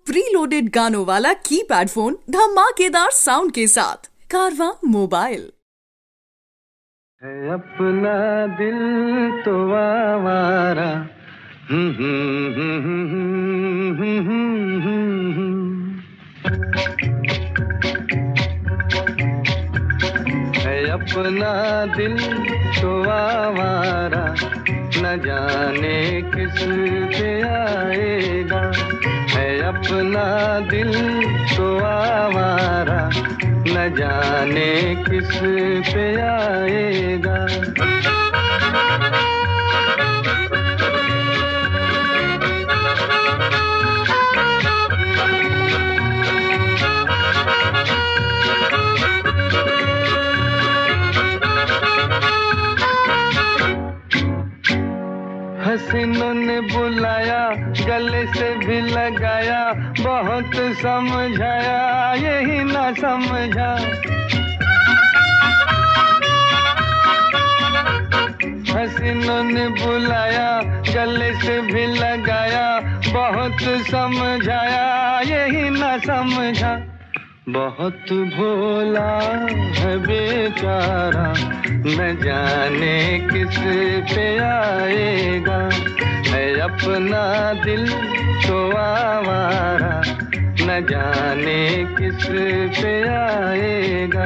Pre loaded गानों वाला keypad phone धमाकेदार साउंड के साथ। कारवां मोबाइल। है अपना दिल तो आवारा, है अपना दिल तो आवारा, न जाने किस पे आएगा। है अपना दिल तो आवारा, न जाने किस पे आएगा। हसीनों ने बुलाया, गले से भी लगाया, बहुत समझाया यही ना समझा। हसीनों ने बुलाया, गले से भी लगाया, बहुत समझाया यही ना समझा। बहुत भोला है बेचारा, न जाने किस पे आएगा। है अपना दिल तो आवारा, न जाने किस पे आएगा।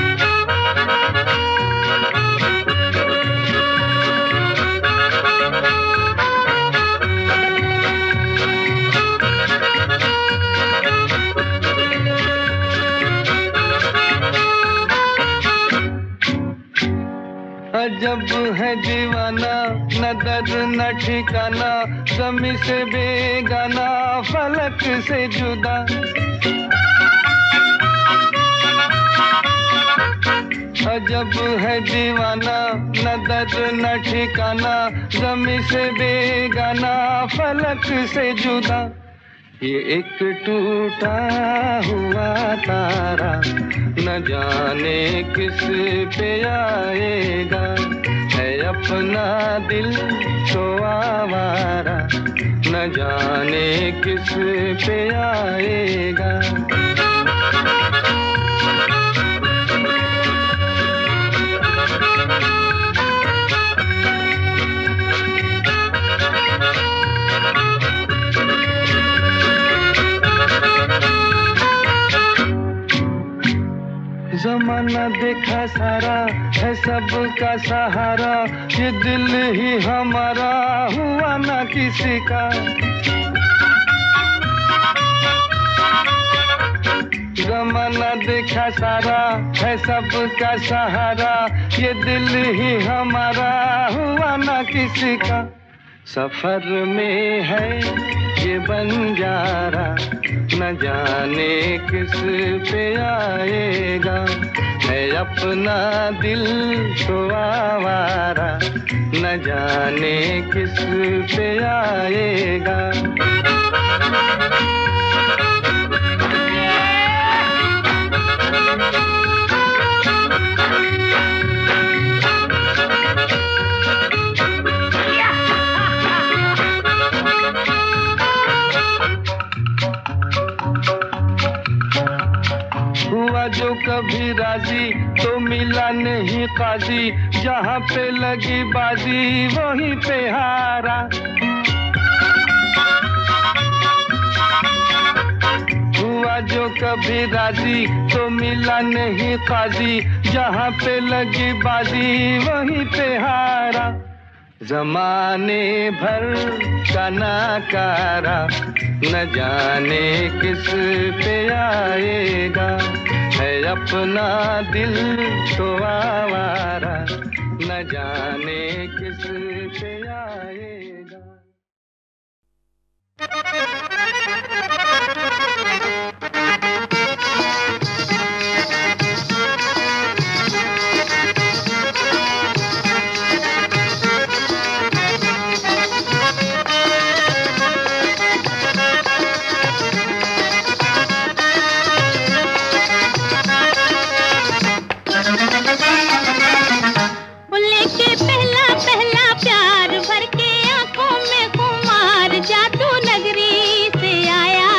अजब है दीवाना, न दर्द न ठिकाना, ज़मीं से बेगाना, फलक से जुदा। अजब है दीवाना, न दर्द न ठिकाना, ज़मीं से बेगाना, फलक से जुदा। ये एक टूटा हुआ तारा, न जाने किस पे आएगा। है अपना दिल तो आवारा, न जाने किस पे आएगा। ज़माना देखा सारा है सबका सहारा, ये दिल ही हमारा हुआ ना किसी का। ज़माना देखा सारा है सबका सहारा, ये दिल ही हमारा हुआ ना किसी का। सफर में है ये बंजारा, न जाने किस पे आएगा। है अपना दिल तो आवारा, न जाने किस पे आएगा। हुआ जो कभी राजी तो मिला नहीं काजी, जहाँ पे लगी बाजी वहीं पे हारा। हुआ जो कभी राजी तो मिला नहीं काजी, जहाँ पे लगी बाजी वहीं पे हारा। ज़माने भर का नाकारा, न जाने किस पे आएगा। है अपना दिल तो आवारा, न जाने किस पे आएगा। लेके पहला पहला प्यार भर के आंखों में खुमार, जादू नगरी से आया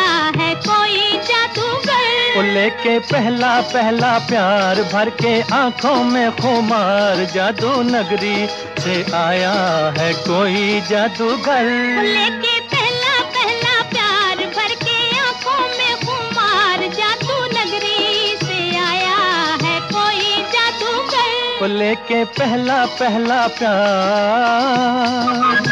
वो लेके पहला पहला प्यार भर के आंखों में खुमार, जादू नगरी से आया है कोई जादूगर। लेके पहला पहला प्यार भर के आंखों में खुमार, जादू नगरी से आया है कोई जादूगर। वो लेके पहला पहला प्यार।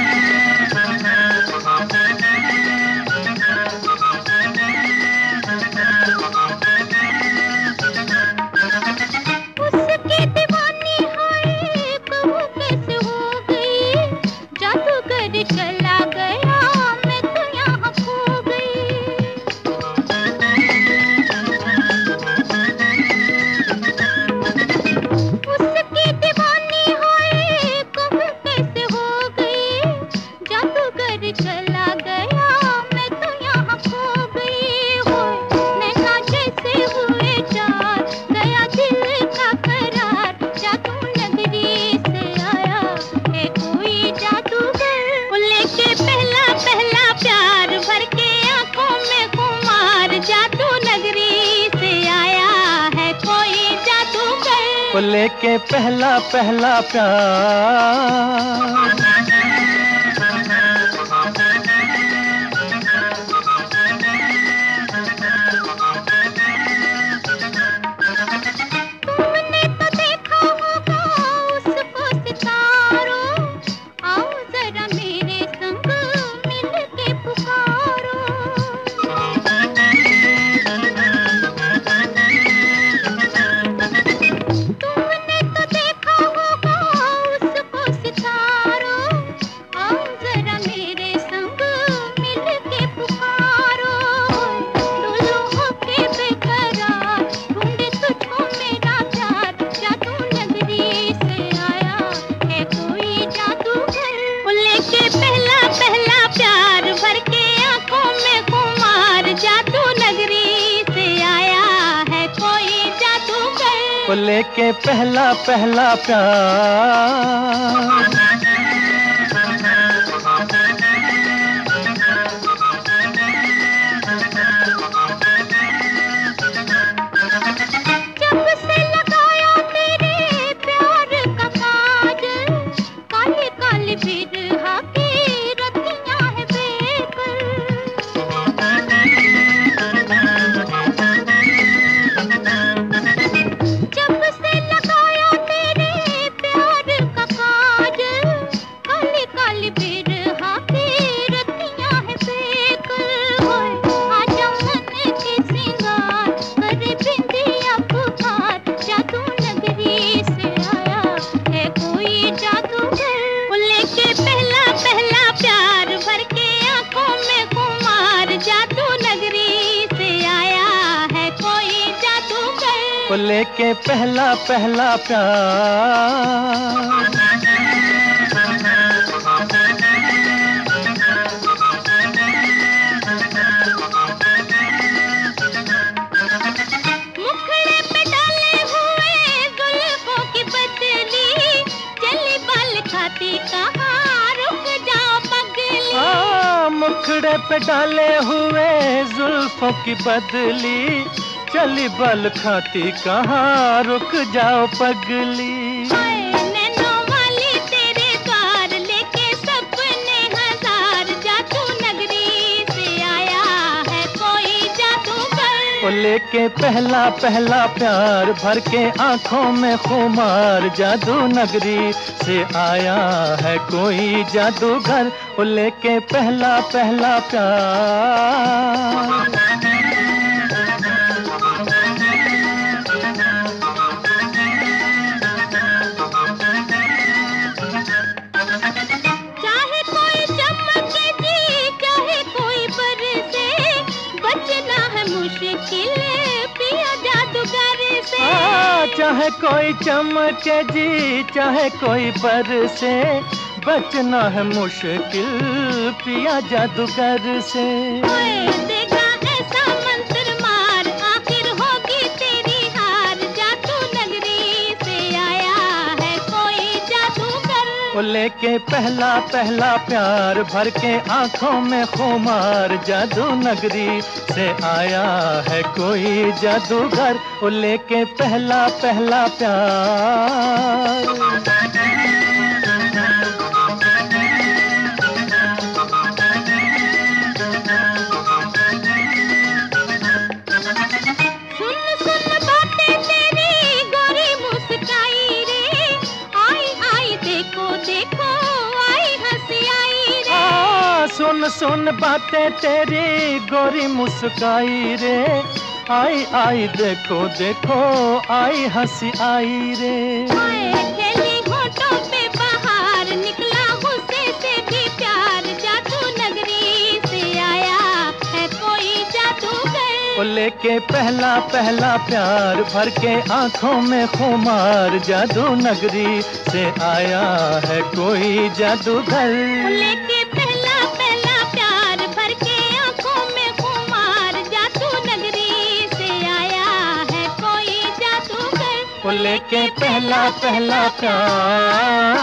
चला गया मैं तो यहाँ खो गई। उसकी दीवानी है कब कैसे हो गई, जादूगर चला गया मैं तो यहाँ खो गई। हो नैना जैसे हुए चार, गया दिल का करार, जादू नगरी से आया है कोई जादूगर। लेके पहला पहला प्यार भर के आंखों में खुमार, जादू नगरी से आया है कोई जादूगर। वो लेके पहला पहला प्यार। तुमने तो देखा होगा उसको सितारों, आओ जरा मेरे संग मिल के पुकारो। तुमने तो देखा होगा उसको सितारों, आओ जरा मेरे संग मिल के पुकारो। डोलो होके बेकरार, ढूंढे तुझको मेरा प्यार, जादू नगरी से आया है कोई जादूगर। वो लेके पहला पहला प्यार भर के आंखों में खुमार, जादू नगरी से आया है कोई जादूगर। वो लेके पहला पहला प्यार। जब से लगाया तेरे प्यार का काजल, काली काली बिरहा की रतियां है बेकल। जब से लगाया तेरे प्यार का काजल, काली काली बिरहा की रतियां है बेकल। होए आजा मन के सिंगार, करे बिंदिया पुकार, जादू नगरी से आया है कोई जादूगर। वो लेके पहला पहला प्यार भर के आंखों में खुमार, जादू नगरी से आया है कोई जादूगर। वो लेके पहला पहला प्यार। मुखड़े पे डाले हुए जुल्फों की बदली, चली बाल खाती कहाँ रुक जाओ पगली। मुखड़े पे डाले हुए जुल्फों की बदली, चली बल खाती कहाँ रुक जाओ पगली। हाय नैनों वाली तेरे द्वार, लेके सपने हजार, जादू नगरी से आया है कोई जादूगर। वो लेके पहला पहला प्यार भर के आंखों में खुमार, जादू नगरी से आया है कोई जादूगर। वो लेके पहला पहला प्यार। चाहे कोई चमके जी, चाहे कोई बरसे, बचना है मुश्किल पिया जादूगर से। चाहे कोई चमके जी, चाहे कोई बरसे, बचना है मुश्किल पिया जादूगर से। ओए देखा ऐसा मंत्र मार, आखिर होगी तेरी हार, जादू नगरी से आया है कोई जादूगर। वो ले लेके पहला पहला प्यार भर के आंखों में खुमार जादू नगरी से आया है कोई जादूगर वो लेके पहला पहला प्यार। सुन सुन बातें तेरी गोरी मुस्काई रे, आई आई देखो देखो आई हंसी आई रे। खेली होठों पे बाहर निकला गुस्से से भी प्यार जादू नगरी से आया है कोई जादूगर वो लेके पहला पहला प्यार भर के आंखों में खुमार जादू नगरी से आया है कोई जादूगर। लेके लेके पहला पहला प्यार।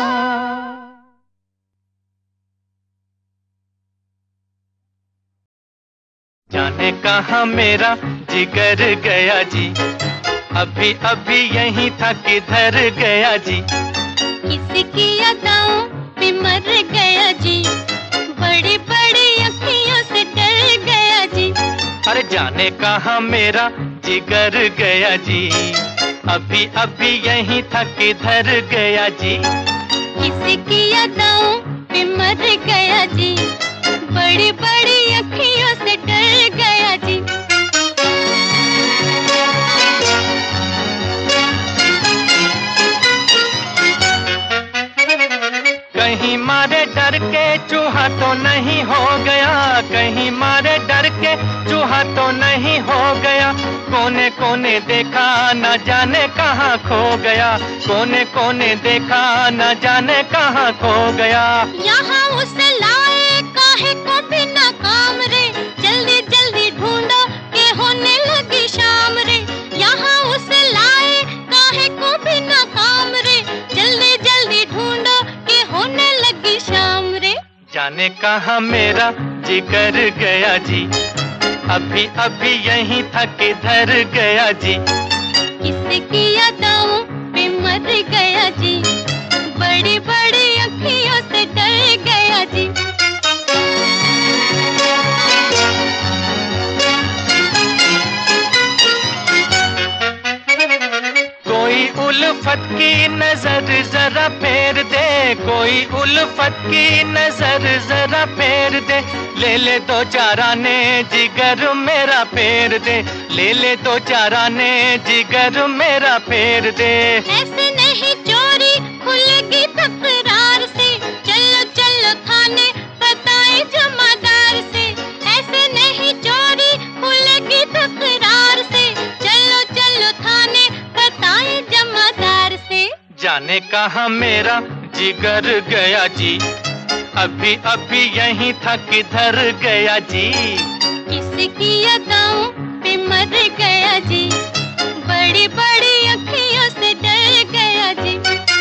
जाने कहाँ मेरा जिगर गया जी, अभी अभी यहीं था किधर गया जी। किसकी अदाओं पे मर गया जी, बड़ी बड़ी अखियों से डर गया जी। अरे जाने कहाँ मेरा जिगर गया जी, अभी अभी यहीं था किधर गया जी। किसकी अदाओं पे मर गया जी, बड़ी बड़ी अखियों से डर गया जी। कहीं मारे डर के चूहा तो नहीं हो गया, कहीं मारे डर के चूहा तो नहीं हो गया। कोने कोने देखा न जाने कहाँ खो गया, कोने कोने देखा न जाने कहाँ खो गया। यहाँ उसे लाए काहे को भी नाकाम रे, जल्दी जल्दी ढूंढो के होने लगी शाम रे। यहाँ उसे लाए काहे को भी नाकाम रे, जल्दी जल्दी ढूंढो के होने लगी शाम रे। जाने कहाँ मेरा जिगर गया जी, अभी अभी यहीं था किधर गया जी। किसकी अदाओं पे मर गया जी, बड़ी बड़ी अखियों से डर गया जी। कोई उल्फत की नजर जरा फेर दे, कोई उल्फत की नजर जरा फेर दे। ले ले दो चार आने जिगर मेरा फेर दे, ले ले दो चार आने जिगर मेरा फेर दे। ऐसे नहीं चोरी खुलेगी तकरार से, चलो चलो थाने बताए जमादार से। ऐसे नहीं चोरी खुलेगी तकरार से, चलो चलो थाने बताए जमादार से। जाने कहाँ मेरा जिगर गया जी, अभी अभी यहीं था किधर गया जी। किसकी अदाओं पे मर गया जी, बड़ी बड़ी अखियों से डर गया जी।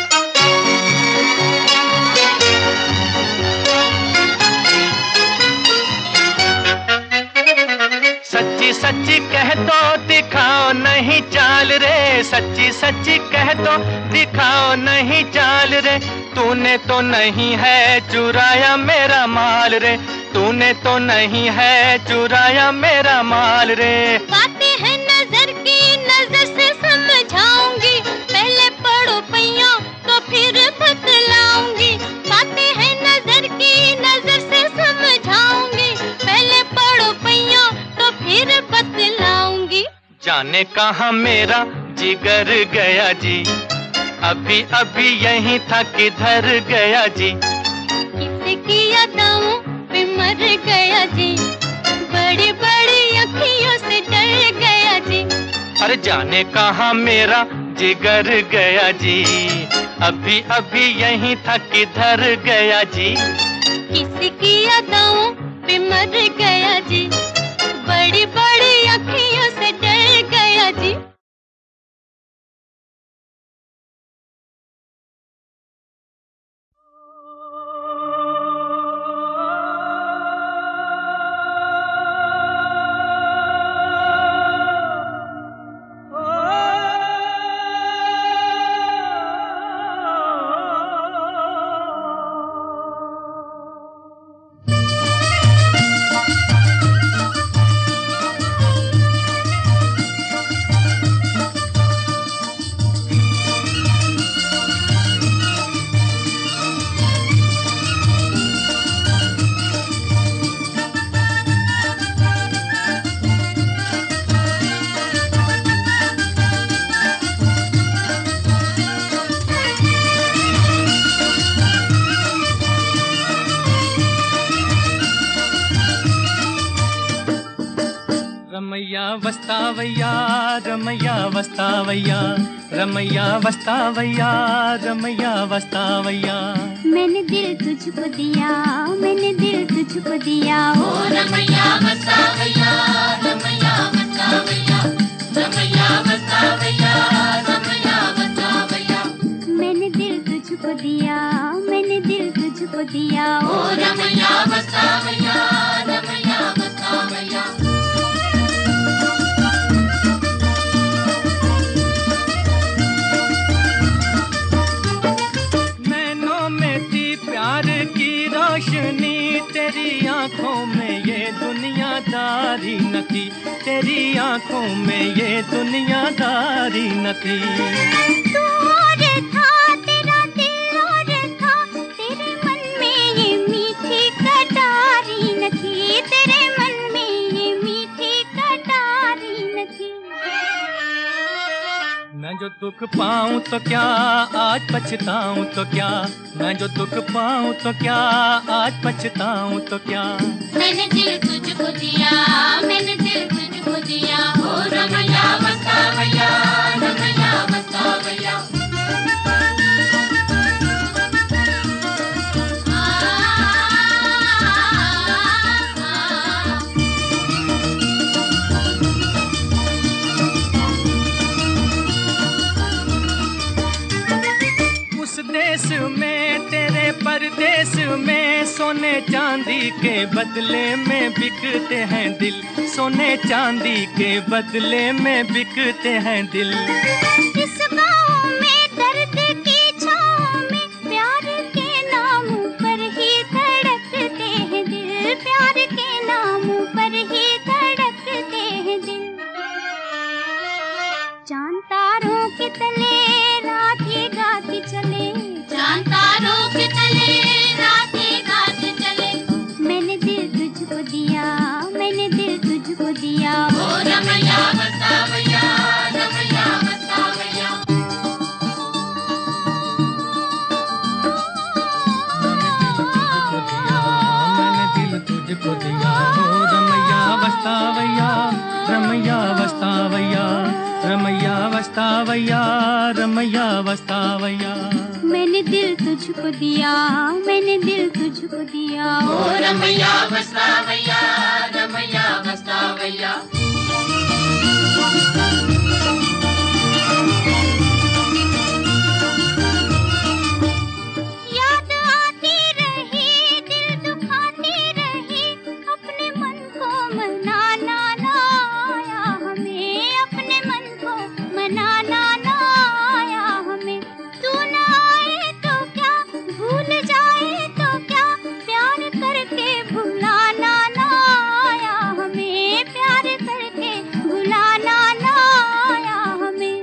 सच्ची सच्ची कह दो दिखाओ नहीं चाल रे, सच्ची सच्ची कह दो दिखाओ नहीं चाल रे। तूने तो नहीं है चुराया मेरा माल रे, तूने तो नहीं है चुराया मेरा माल रे। बातें हैं नजर की, नजर से समझाऊंगी, पहले पढ़ो पैया तो फिर बतलाऊंगी। बातें हैं नजर की, नजर से समझाऊंगी, पहले पढ़ो पैया तो फिर बतलाऊंगी। जाने कहाँ मेरा जिगर गया जी, अभी अभी यहीं था किधर गया जी। किसकी अदाओं पे मर गया जी, बड़ी बड़ी अखियों से डर गया जी। अरे जाने कहाँ मेरा जिगर गया जी, अभी अभी यहीं था किधर गया जी। किसकी अदाओं पे मर गया जी, बड़ी बड़ी अखियों से डर गया जी। रमैया वस्तावैया रमैया वस्तावैया रमैया वस्तावैया रमैया वस्तावैया। मैंने दिल तुझको दिया, मैंने दिल तुझको दिया, ओ रमैया वस्तावैया रमैया वस्तावैया रमैया वस्तावैया रमैया वस्तावैया। मैंने दिल तुझको दिया, मैंने दिल तुझको दिया, ओ रमैया वस्तावैया रमैया वस्तावैया। प्यार की रोशनी तेरी आंखों में ये दुनियादारी न थी, तेरी आंखों में ये दुनियादारी न थी। तू और था तेरा दिल और था, तेरे मन में ये मीठी कटारी न थी, तेरे मन में ये मीठी कटारी न थी। मैं जो दुख पाऊं तो क्या आज पछताऊं तो क्या, मैं जो दुख पाऊं तो क्या आज पछताऊं तो क्या। मैंने दिल तुझको दिया, मैंने दिल तुझको दिया, ओ रमैया वस्तावैया रमैया वस्तावैया। देश में तेरे परदेश में सोने चांदी के बदले में बिकते हैं दिल, सोने चांदी के बदले में बिकते हैं दिल। इस गाँव में दर्द की छाँव में प्यार के नाम पर ही धड़कते हैं दिल, प्यार के नाम पर ही धड़कते हैं दिल। चांद तारों के तले रात ये गाती चले, चांद तारों के तले रात ये गाती चले। मैंने दिल तुझको दिया, मैंने दिल तुझको दिया, ओ रमैया वस्तावैया रमैया वस्तावैया। मैंने दिल तुझको दिया, ओ रमैया वस्तावैया रमैया वस्तावैया रमैया वस्तावैया रमैया वस्तावैया। मैंने दिल तुझको दिया, मैंने दिल तुझको दिया, ओ रमैया वस्तावैया रमैया वस्तावैया। याद आती रही, दिल दुखाती रही, अपने मन को मनाना ना आया हमें, अपने मन को मनाना ना आया हमें। तू ना आए तो क्या, भूल जाए तो क्या, प्यार करके भुलाना ना आया हमें, प्यार करके भुलाना ना आया हमें।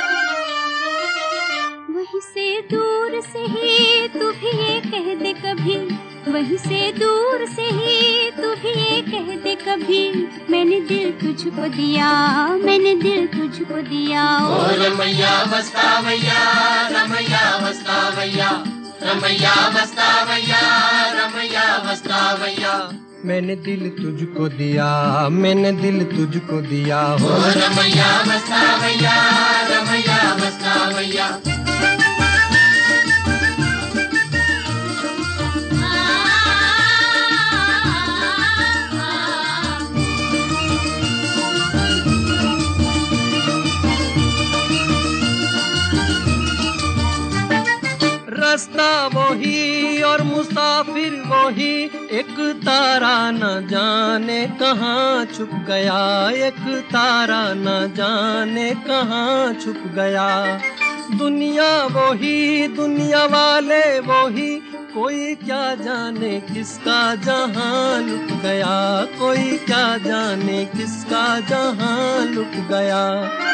वहीं से दूर से ही तू भी ये कह दे कभी, वहीं से दूर से ही तू भी ये कह दे कभी, मैंने दिल तुझको दिया, मैंने दिल तुझको दिया, ओ रमैया वस्तावैया रमैया वस्तावैया रमैया वस्तावैया रमैया वस्तावैया। मैंने दिल तुझको दिया, मैंने दिल तुझको दिया, ओ रमैया वस्तावैया रमैया वस्तावैया। रास्ता वही और मुसाफिर वही, एक तारा न जाने कहाँ छुप गया, एक तारा न जाने कहाँ छुप गया। दुनिया वही, दुनिया वाले वही, कोई क्या जाने किसका जहां लुट गया, कोई क्या जाने किसका जहां लुट गया।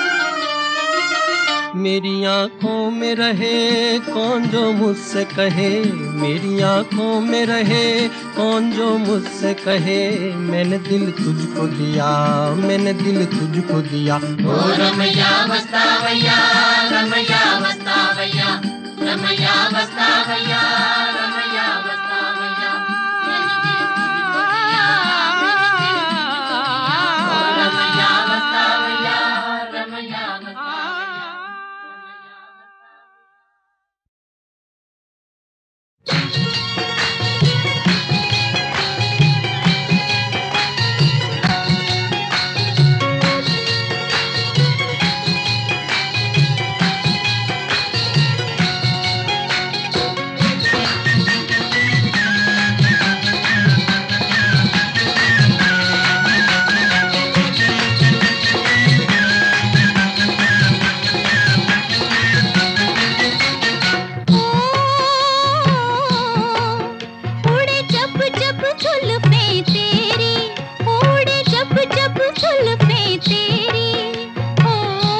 मेरी आँखों में रहे कौन जो मुझसे कहे, मेरी आँखों में रहे कौन जो मुझसे कहे, मैंने दिल तुझको दिया, मैंने दिल तुझको दिया। ओ रमैया वस्तावैया रमैया वस्तावैया रमैया वस्तावैया रमैया वस्तावैया। मैंने दिल तुझको दिया, मैंने दिल तुझको दिया, ओ रमैया जुल्फें तेरी, ओ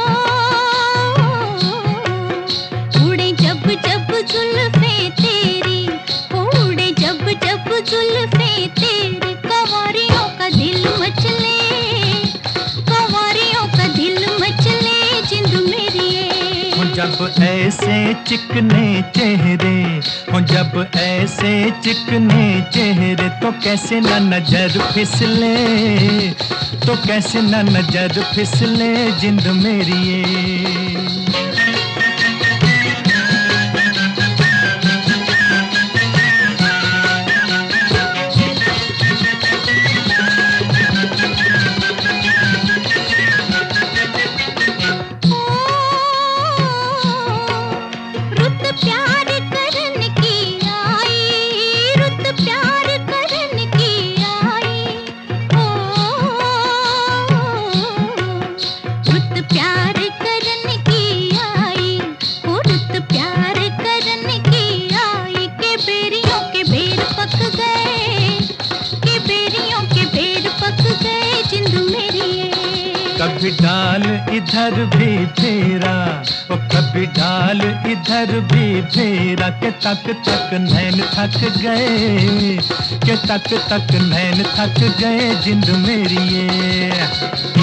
उड़े जब जब जुल्फें तेरी, उड़े जब जब जुल्फें तेरी, कंवरियों का दिल मचले, कंवरियों का दिल मचले जिंद मेरी ये। जब ऐसे चिकने चेहरे हो, जब ऐसे चिकने चेहरे, तो कैसे न नजर फिसले, तो कैसे न नजर फिसले जिंद मेरी ये। कभी डाल इधर भी फेरा, ओ कभी डाल इधर भी फेरा, के तक तक नैन थक गए, के तक तक नैन थक गए जिंद मेरी ये।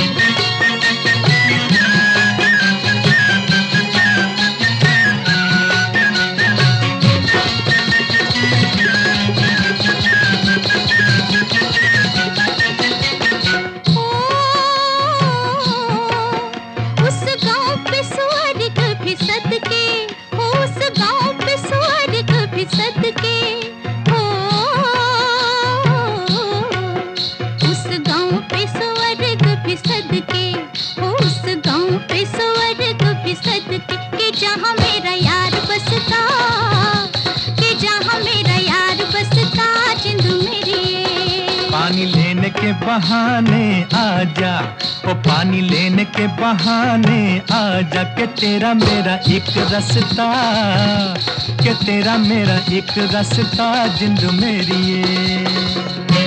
पानी लेने के बहाने आजा, ओ पानी लेने के बहाने आजा, के तेरा मेरा एक रास्ता, के तेरा मेरा एक रास्ता जिंद मेरी ये।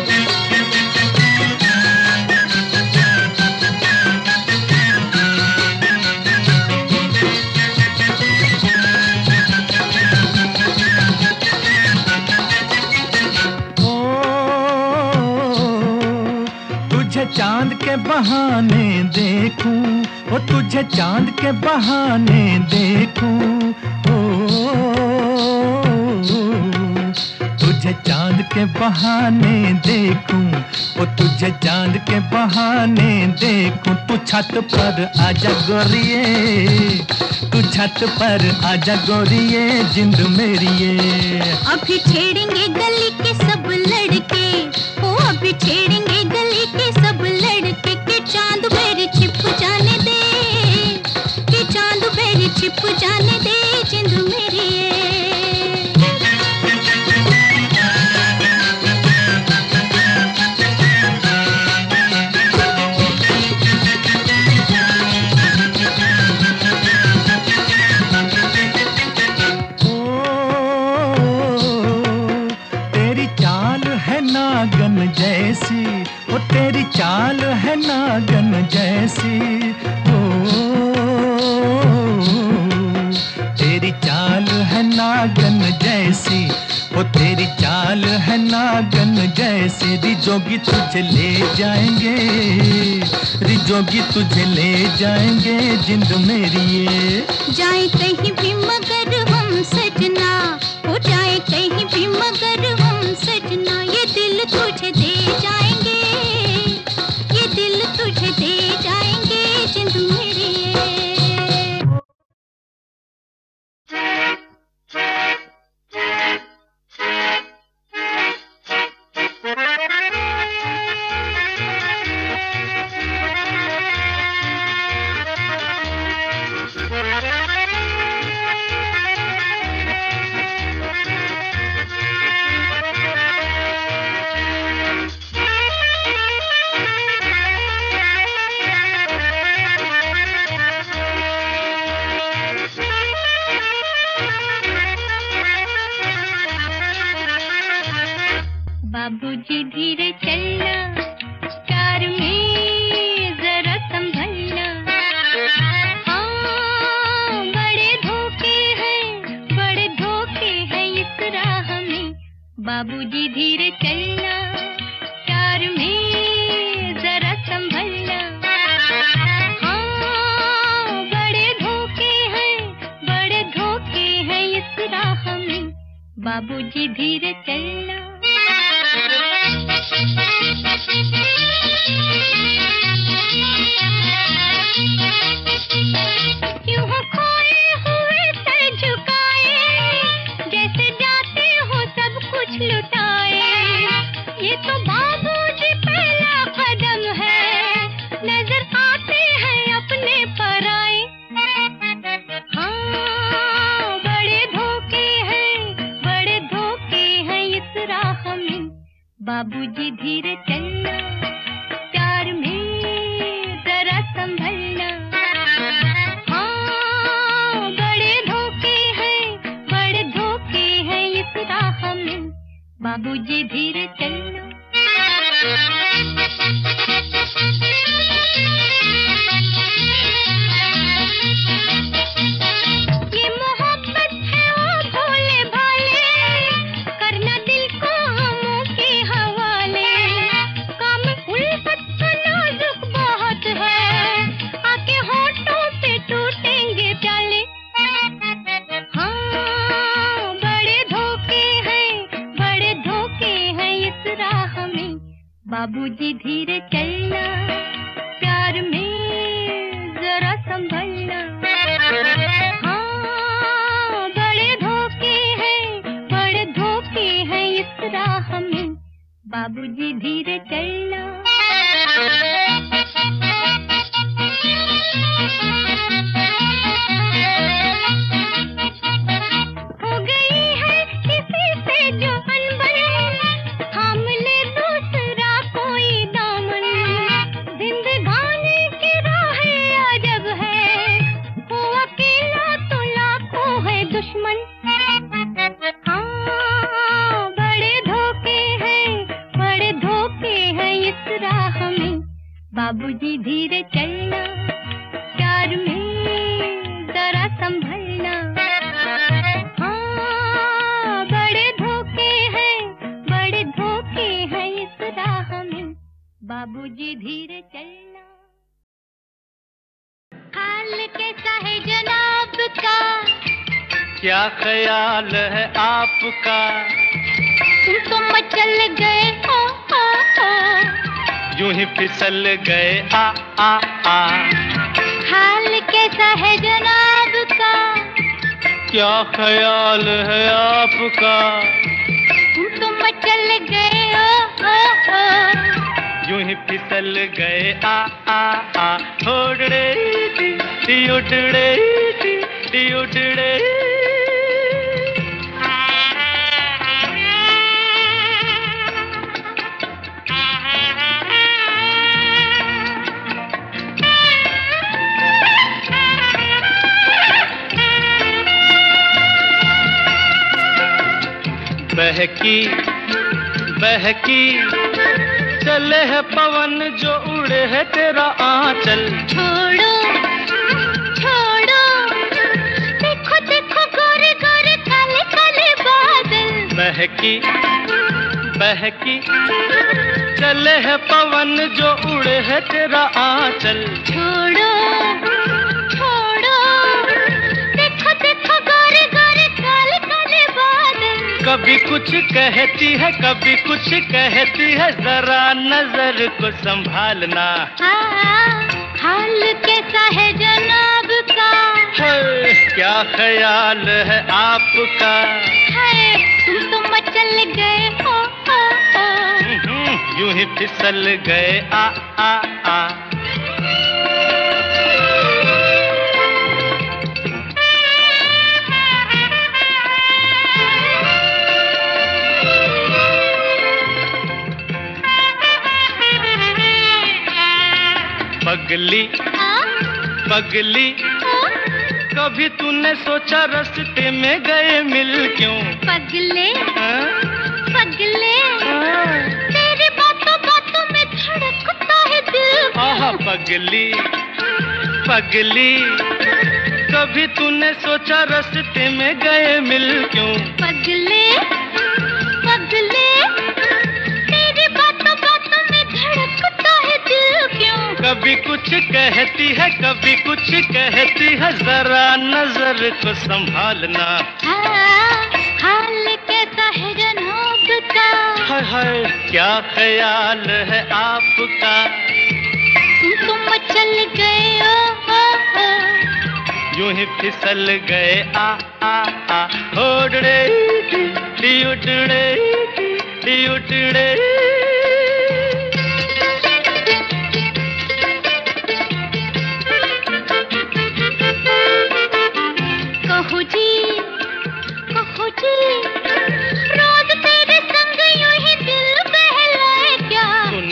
चांद के बहाने देखूं, ओ तुझे चांद के बहाने देखूं, ओ तुझे चांद के बहाने देखूं, ओ तुझे चांद के बहाने देखूं। तू छत पर आजा गोरिये, तू छत पर आजा गोरिये जिंद मेरी ये। अभी छेड़ेंगे गली के सब लड़के, ओ अभी छेड़ेंगे गली के सब लड़के, के चांद मेरे छिप जाने दे, के चांद मेरे छिप जाने दे जिंद मेरी ये। नागन जैसी, ओ तेरी चाल है नागन जैसी, ओ तेरी चाल है नागन जैसी, ओ तेरी चाल है नागन जैसी। रिजोगी तुझे ले जाएंगे, रिजोगी तुझे ले जाएंगे जिंद मेरी ये। जाए कहीं भी मगर हम सजना, हो जाए कहीं भी मगर हम सजना, ये दिल तुझे दे जाएंगे, ये दिल तुझे दे जाएंगे जिंद मेरी ये। बाबूजी धीरे चलना, कार में बाबूजी धीरे चलना, प्यार में जरा संभलना। हाँ, बड़े धोखे हैं इस राह में, बाबूजी धीरे चलना। क्यों हो खोए हुए सर झुकाए, जैसे जाते हो सब कुछ लुटाए। ये तो बाबूजी पहला कदम है, नजर आते हैं अपने पराए। हाँ, बड़े धोखे हैं इस राह में, बाबूजी धीरे चलना, प्यार में जरा संभलना। हाँ, बड़े धोखे हैं इस राह में, बाबूजी धीरे चलना। ये मोहब्बत है ओ भोले भाले, करना दिल को हमों के हवाले। काम उल्फत का नाजुक बहुत है, आके होठों पे टूटेंगे प्याले। हाँ, बड़े धोखे हैं इस राह में, बाबूजी धीरे चलना, प्यार में जरा संभलना। हाँ, बड़े धोखे हैं इस राह में, बाबूजी धीरे चलना। हो गई है किसी से जो अनबन, थाम ले दूसरा कोई दामन। जिंदगानी की राहें अजब है, हो अकेला तो लाखों है दुश्मन। हाँ, बड़े धोखे हैं इस राह में, बाबूजी धीरे चलना, प्यार में जरा संभलना। हाँ, बड़े धोखे हैं इस राह में, बाबूजी धीरे चलना। हाल कैसा है जनाब का, क्या ख्याल है आपका, तुम तो मचल गए हो, यूं ही फिसल गए आ आ आ। हाल कैसा है जनाब का, क्या ख्याल है आपका, तुम तो मचल गए हो, यूं ही फिसल गए आ आ आ। उड़ड़े टी उड़ड़े टी उड़ड़े। बहकी चले है पवन जो उड़े है तेरा आंचल। छोड़ो देखो गोरे गोरे काले काले बादल। बहकी चले है पवन जो उड़े है तेरा आंचल। छोड़ो देखो गोरे गोरे काले काले बादल। कभी कुछ कहती है कभी कुछ कहती है, जरा नजर को संभालना। हाल कैसा है जनाब का, क्या ख्याल है आपका, तुम तो मचल गए हो, यूं ही फिसल गए आ आ आ। पगली कभी तूने सोचा रास्ते में गए मिल क्यों? पगले तेरी बातों में धड़कता है दिल। आहा पगली कभी तूने सोचा रास्ते में गए मिल क्यों? पगले कभी कुछ कहती है, कभी कुछ कहती है, जरा नजर को संभालना। हाल कैसा है जनाब का? हाय हाय क्या ख्याल है आपका? तुम चल गए यूं ही फिसल गए आ आ आ उड़े उड़े उड़े। कहो जी रोज तेरे संग यूं ही दिल बहलाए क्या?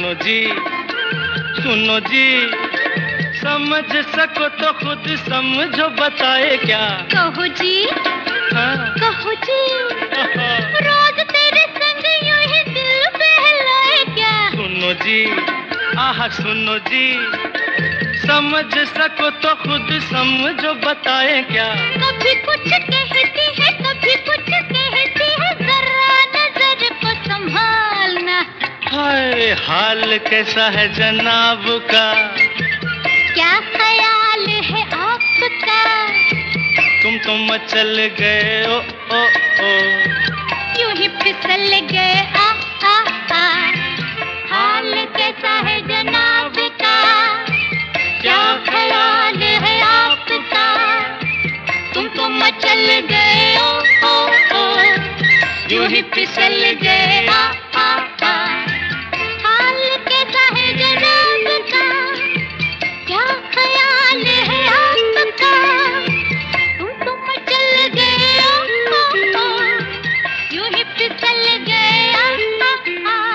सुनो जी समझ सको तो खुद समझो, बताए क्या? कहो जी हाँ। कहो जी रोज तेरे संग यूं ही दिल बहलाए क्या? सुनो जी आह सुनो जी, समझ सको तो खुद समझो, बताए क्या? कभी कुछ कहती है, कभी कुछ कहती है, जरा नजर को संभालना। हाय हाल कैसा है जनाब का? क्या ख्याल है आपका? तुम तो मचल गए ओ ओ ओ, यूं ही फिसल गए आ आ आ। हाल कैसा है जनाब का? क्या ख्याल है आपका? तुम तो मचल गए ओ ओ ओ, यूं ही फिसल गए आ आ आ। हाल कैसा है जनाब का? क्या ख्याल है आपका? तुम तो मचल गए ओ ओ ओ, यूं ही फिसल गए आ आ आ।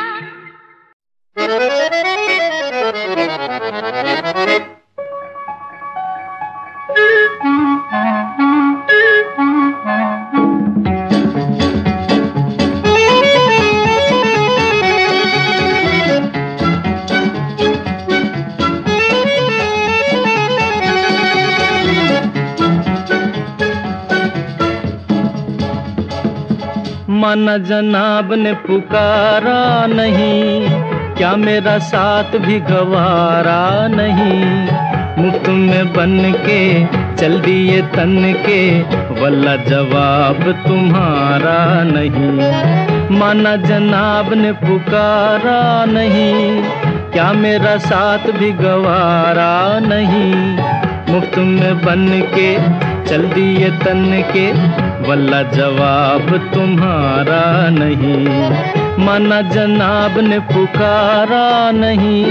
माना जनाब ने पुकारा नहीं, क्या मेरा साथ भी गवारा नहीं? मुफ्त में बन के चल दिए तन के, वल्ला जवाब तुम्हारा नहीं। माना जनाब ने पुकारा नहीं, क्या मेरा साथ भी गवारा नहीं? मुफ्त में बन के चल दिए तन के, वल्ला जवाब तुम्हारा नहीं। माना जनाब ने पुकारा नहीं।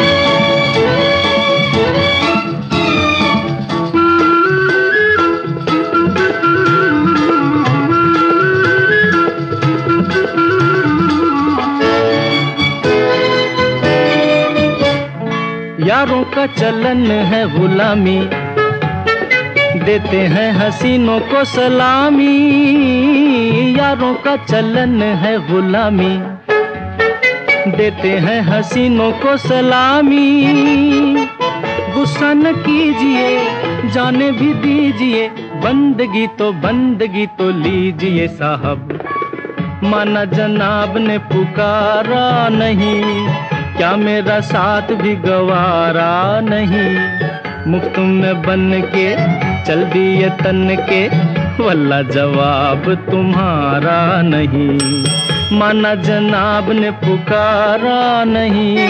यारों का चलन है गुलामी, देते हैं हसीनों को सलामी। यारों का चलन है गुलामी, देते हैं हसीनों को सलामी। गुस्सा न कीजिए, जाने भी दीजिए, बंदगी तो लीजिए साहब। माना जनाब ने पुकारा नहीं, क्या मेरा साथ भी गवारा नहीं? मुफ्त में बन के चल दिए तन के, वल्ला जवाब तुम्हारा नहीं। माना जनाब ने पुकारा नहीं।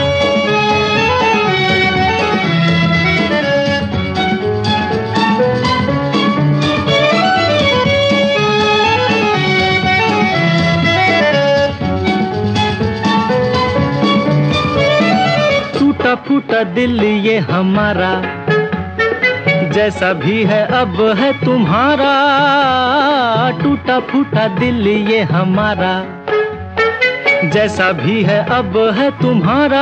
टूटा फूटा दिल ये हमारा, जैसा भी है अब है तुम्हारा। टूटा फूटा दिल ये हमारा, जैसा भी है अब है तुम्हारा।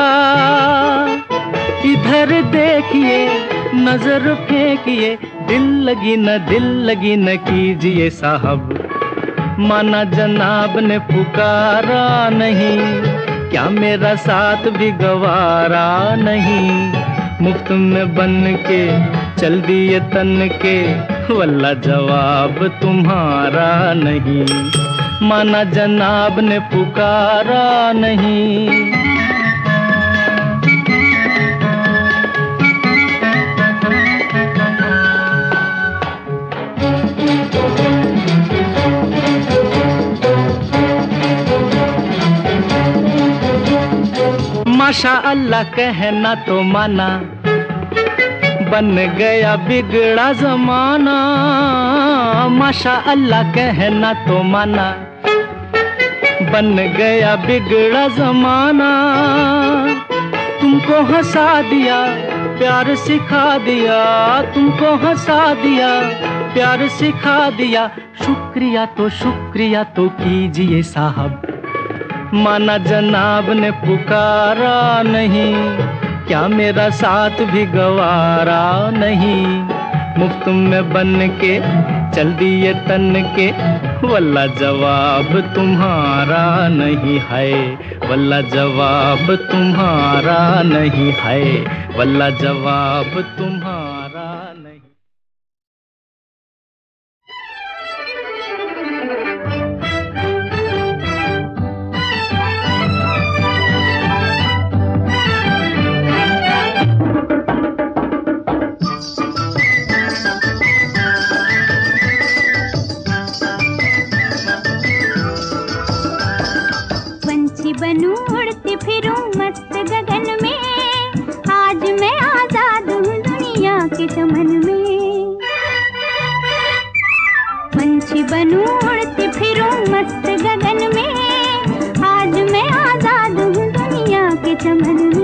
इधर देखिए नजर फेंकिए, दिल लगी न कीजिए साहब। माना जनाब ने पुकारा नहीं, क्या मेरा साथ भी गवारा नहीं? मुफ्त में बन के चल दिए तन के, वल्ला जवाब तुम्हारा नहीं। माना जनाब ने पुकारा नहीं। माशा अल्लाह कहना तो माना, बन गया बिगड़ा जमाना। माशा अल्लाह कहना तो माना, बन गया बिगड़ा जमाना। तुमको हंसा दिया, प्यार सिखा दिया, तुमको हंसा दिया, प्यार सिखा दिया। शुक्रिया तो कीजिए साहब, माना जनाब ने पुकारा नहीं, क्या मेरा साथ भी गवारा नहीं। मुफ्त में बन के चल दिए तन के, वल्ला जवाब तुम्हारा नहीं है, वल्ला जवाब तुम्हारा नहीं है, वल्ला जवाब तुम्हारा नहीं। बनूं उड़ती फिरूं मस्त गगन में, आज मैं आजाद हूँ दुनिया के चमन में। पंछी बनूं उड़ती फिरूं मस्त गगन में, आज मैं आजाद हूँ दुनिया के चमन में।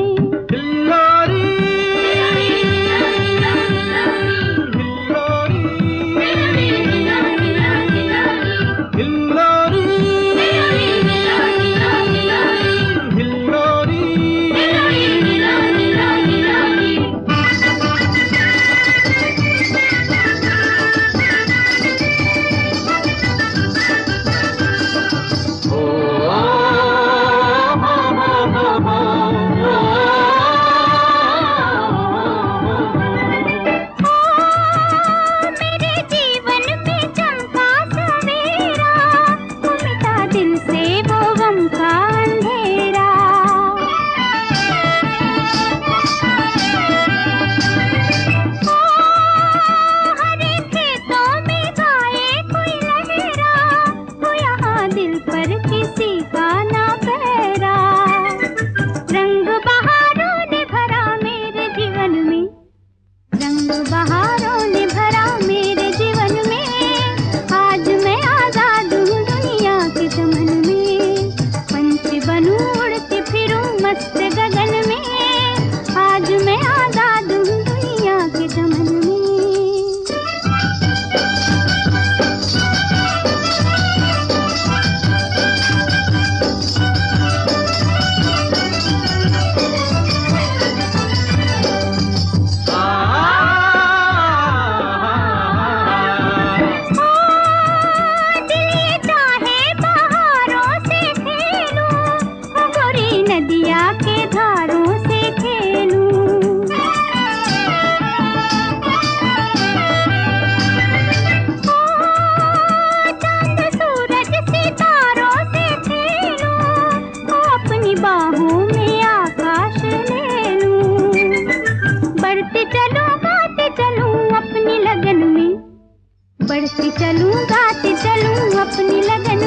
बढ़ती चलूं गाती चलूं अपनी लगन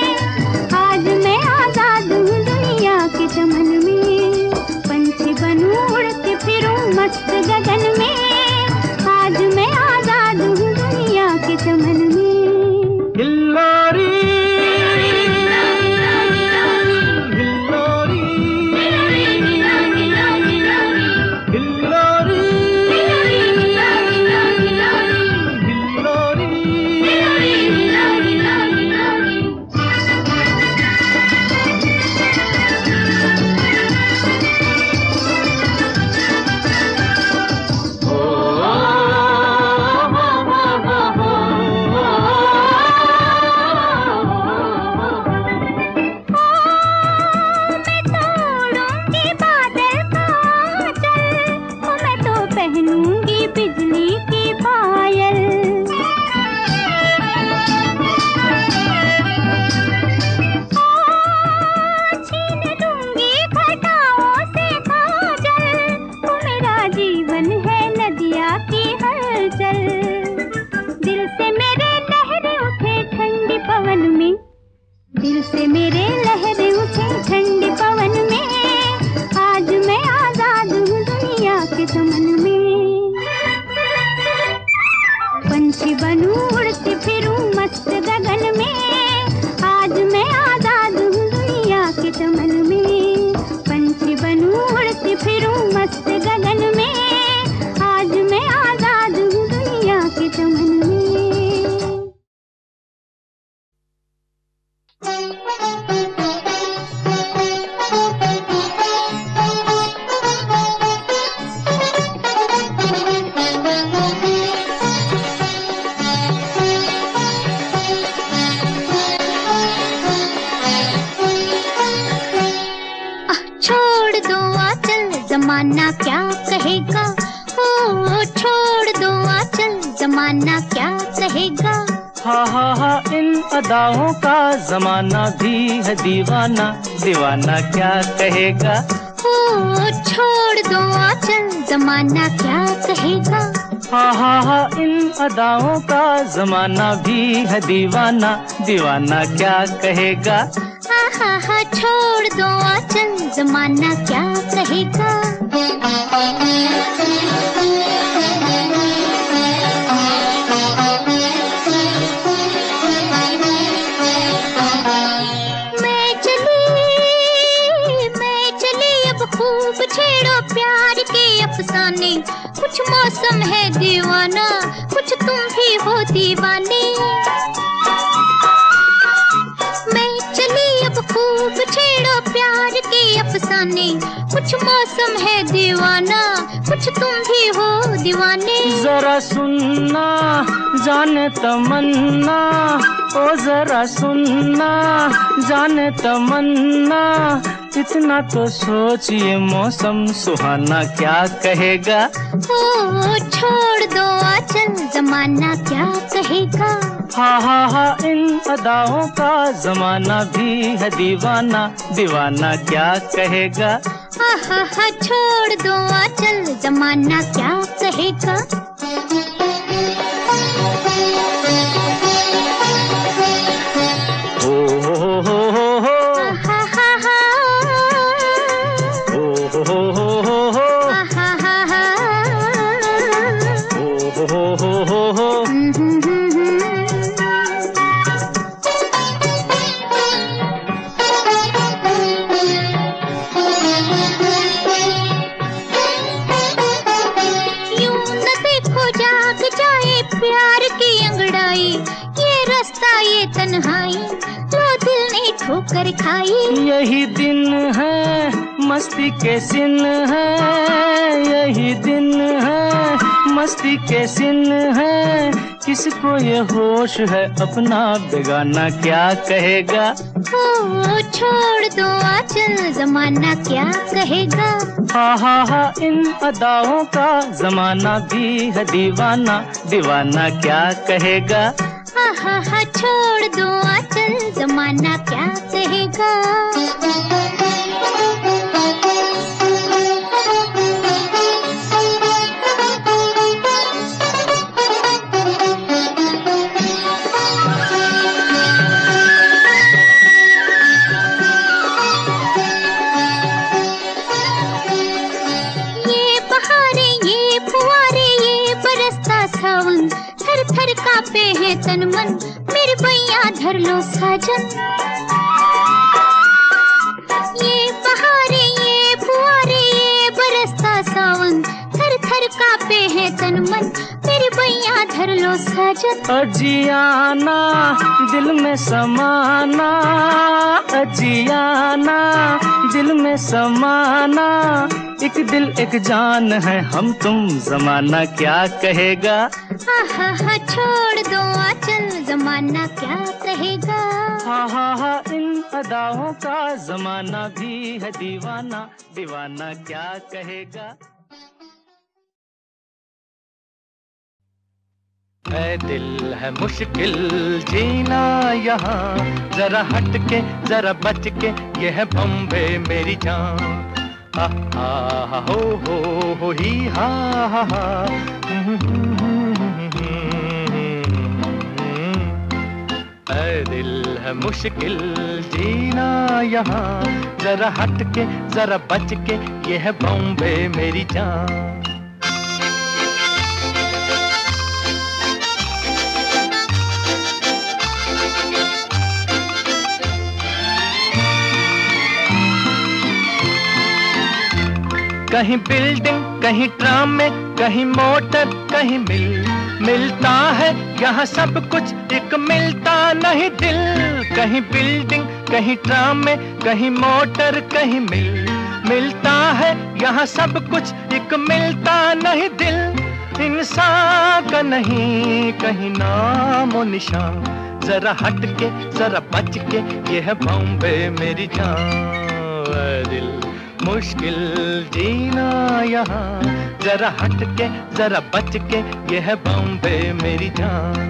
में, आज मैं आजाद हूँ दुनिया के चमन में। पंछी बनूं उड़ती फिरूं मस्त गगन में, आज मैं आजाद हूँ दुनिया के चमन में। दिल से मेरे लहरें उठे ठंडी पवन में, जमाना क्या कहेगा। हा इन अदाओं का जमाना भी है दीवाना, दीवाना क्या कहेगा। ओ छोड़ दो आंचल, जमाना क्या कहेगा। हा इन अदाओं का जमाना भी है दीवाना, दीवाना क्या कहेगा। हा छोड़ दो आंचल, जमाना क्या कहेगा। खूब छेड़ो प्यार के अफसाने, कुछ मौसम है दीवाना, कुछ तुम भी हो दीवाने। मैं चली अब खूब छेड़ो प्यार के अफसाने, कुछ मौसम है दीवाना, कुछ तुम भी हो दीवाने। जरा सुनना जाने तमन्ना, ओ जरा सुनना जाने तमन्ना, इतना तो सोचिए मौसम सुहाना क्या कहेगा। ओ छोड़ दो आंचल, जमाना क्या कहेगा। हा इन अदाओं का जमाना भी है दीवाना, दीवाना क्या कहेगा। हा छोड़ दो आंचल, जमाना क्या कहेगा। ठोकर खाई यही दिन है मस्ती के सिन है, यही दिन है मस्ती के सिन है, किसको ये होश है अपना बेगाना क्या कहेगा। ओ छोड़ दो आंचल, जमाना क्या कहेगा। हा इन अदाओं का जमाना भी है दीवाना, दीवाना क्या कहेगा। हा छोड़ दो आंचल, जमाना क्या कहेगा। ये बहारें, ये फुहारे, ये बरसता सावन, थर थर कांपे है तन मन, मेरे भैया धर लो साजन। ये बहारे, ये फुहारे, ये बरसता सावन, थर थर कांपे है तन मन, मेरे भैया धर लो साजन। अजियाना दिल में समाना, अजियाना दिल में समाना, एक दिल एक जान है हम तुम, जमाना क्या कहेगा। हा छोड़ दो आंचल, जमाना क्या कहेगा। हा इन अदाओं का जमाना भी है दीवाना, दीवाना क्या कहेगा। ऐ दिल है मुश्किल जीना यहाँ, जरा हट के जरा बच के, ये है बम्बे मेरी जान। हा हो ही हा ऐ दिल है मुश्किल जीना यहाँ, जरा हट के जरा बच के, ये है बॉम्बे मेरी जान। कहीं बिल्डिंग कहीं ट्राम में, कहीं मोटर कहीं मिलता है यहाँ सब कुछ, एक मिलता नहीं दिल। कहीं बिल्डिंग कहीं ट्राम में, कहीं मोटर कहीं मिलता है यहाँ सब कुछ, एक मिलता नहीं दिल। इंसान का नहीं कहीं नामो निशान, जरा हट के जरा बच के, ये है बॉम्बे मेरी जान। दिल मुश्किल जीना यहाँ, जरा हट के जरा बच के, ये है बॉम्बे मेरी जान।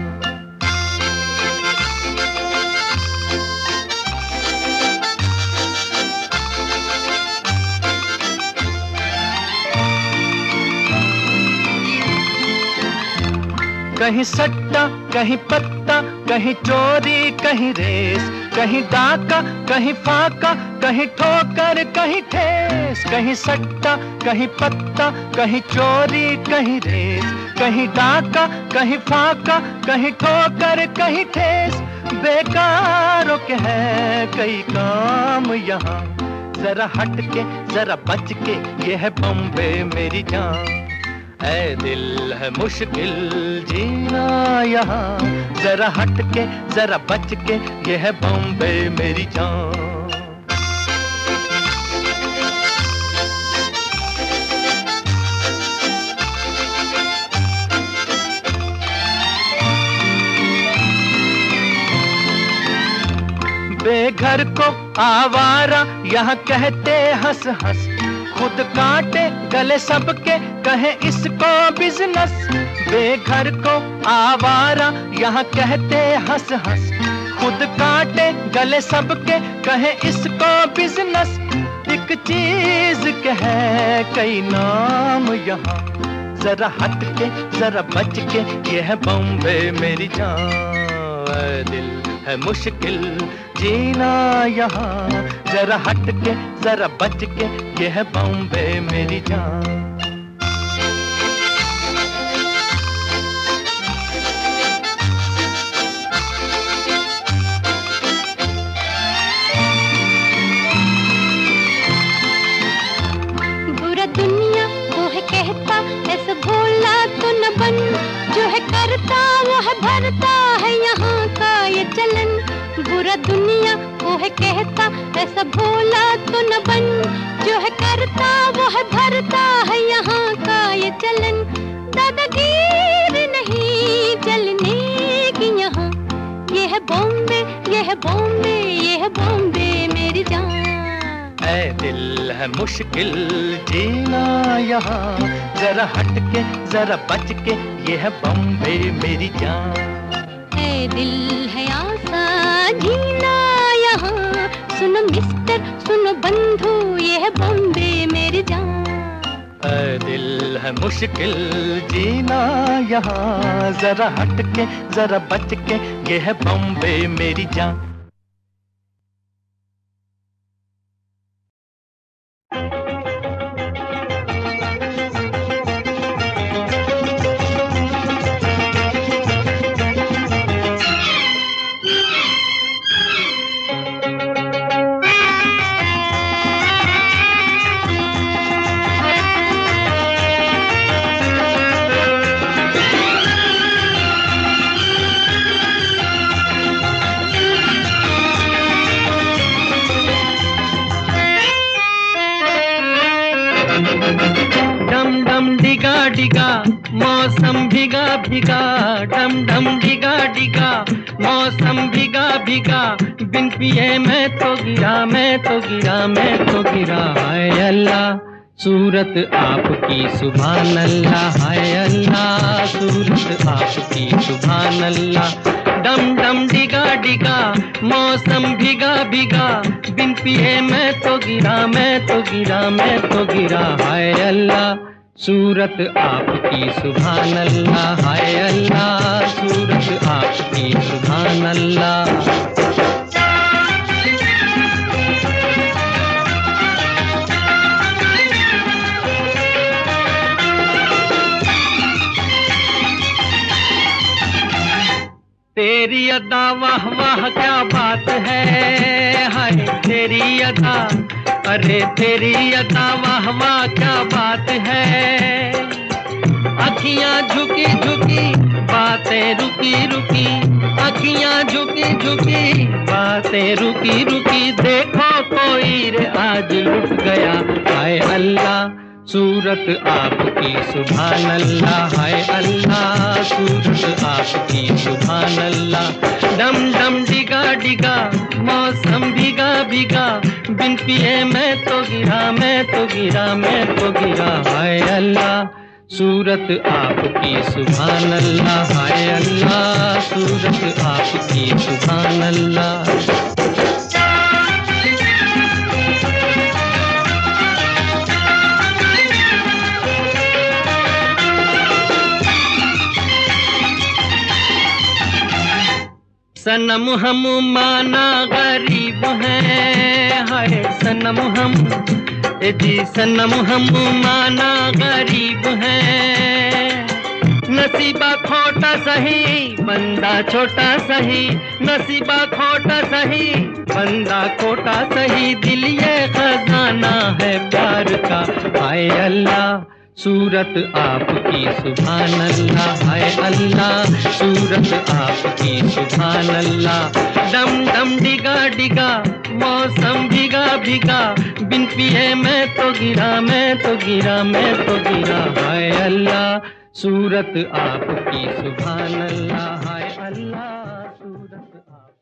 कहीं सट्टा कहीं पत्ता, कहीं चोरी कहीं रेस, कहीं डाका कहीं फाका, कहीं ठोकर कहीं ठेस। कहीं सट्टा कहीं पत्ता, कहीं चोरी कहीं रेस, कहीं डाका कहीं फाका, कहीं ठोकर कहीं ठेस। बेकारों के है कई काम यहाँ, जरा हट के जरा बच के, ये है बॉम्बे मेरी जान। ऐ दिल है मुश्किल जीना यहाँ, जरा हट के जरा बच के, ये है बॉम्बे मेरी जान। बेघर को आवारा यहाँ कहते हंस हंस, खुद काटे गले सबके कहे इसको बिजनेस। बेघर को आवारा यहाँ कहते हंस हंस, खुद काटे गले सबके कहे इसको बिजनेस। एक चीज के है कई नाम यहाँ, जरा हट के जरा बच के, ये है बॉम्बे मेरी जान। दिल है मुश्किल जीना यहाँ, जरा हट के जरा बच के, ये है बॉम्बे मेरी जान। बुरा दुनिया वो है कहता, ऐसा भोला तो न बन, जो है करता वो है भरता है यहाँ का ये चलन। बुरा दुनिया वो है कहता, ऐसा भोला तो न बन, जो है करता वो है भरता है यहाँ का ये चलन। दादागीर नहीं चलने की यहाँ, ये है बॉम्बे, ये है बॉम्बे, ये है बॉम्बे मेरी जान। ऐ दिल है मुश्किल जीना यहाँ, जरा हट के जरा बच के, ये है बॉम्बे मेरी जान। ऐ दिल है आसान जीना यहाँ, सुनो मिस्टर सुनो बंधु, ये है बॉम्बे मेरी जान। ऐ दिल है मुश्किल जीना यहाँ, जरा हट के जरा बच के, ये है बॉम्बे मेरी जान। डिगा मौसम भीगा भीगा, डम डम डिगा डिगा मौसम भीगा भीगा। बिन पिए मैं तो गिरा, मैं तो गिरा, मैं तो गिरा। हाय अल्लाह सूरत आपकी सुभान अल्लाह, हाय अल्लाह सूरत आपकी सुभान अल्लाह। डम डम डिगा डिगा मौसम भीगा भीगा, बिन पिए मैं तो गिरा, मैं तो गिरा, मैं तो गिरा। हाय अल्लाह सूरत आपकी सुभान अल्लाह, हाय अल्लाह सूरत आपकी सुभान अल्लाह। तेरी अदा वाह वाह क्या बात है, हाय तेरी अदा, अरे तेरी अदा वाह वाह क्या बात है। अखियां झुकी झुकी बातें रुकी रुकी, अखियां झुकी झुकी बातें रुकी रुकी। देखो कोई रे आज लुट गया, हाय अल्लाह सूरत आपकी सुभान अल्लाह, हाय अल्लाह सूरत आपकी सुभान अल्लाह। डम डम डिगा डिगा मौसम भीगा भीगा, बिन पिए मैं तो गिरा मैं तो गिरा मैं तो गिरा, हाय अल्लाह सूरत आपकी सुभान अल्लाह, हाय अल्लाह सूरत आपकी सुभान अल्लाह। सनम हम माना गरीब हैं, हाय सनम हम जी सनम हम माना गरीब हैं। नसीबा खोटा सही बंदा छोटा सही, नसीबा खोटा सही बंदा खोटा सही, दिल ये खजाना है प्यार का, हाय अल्लाह सूरत आपकी सुभान अल्लाह, हाय अल्लाह सूरत आपकी सुभान अल्लाह। डम डम डिगा डिगा मौसम भीगा भीगा, बिन पिए मैं तो गिरा मैं तो गिरा मैं तो गिरा, हाय अल्लाह सूरत आपकी सुभान अल्लाह, हाय अल्लाह सूरत आपकी।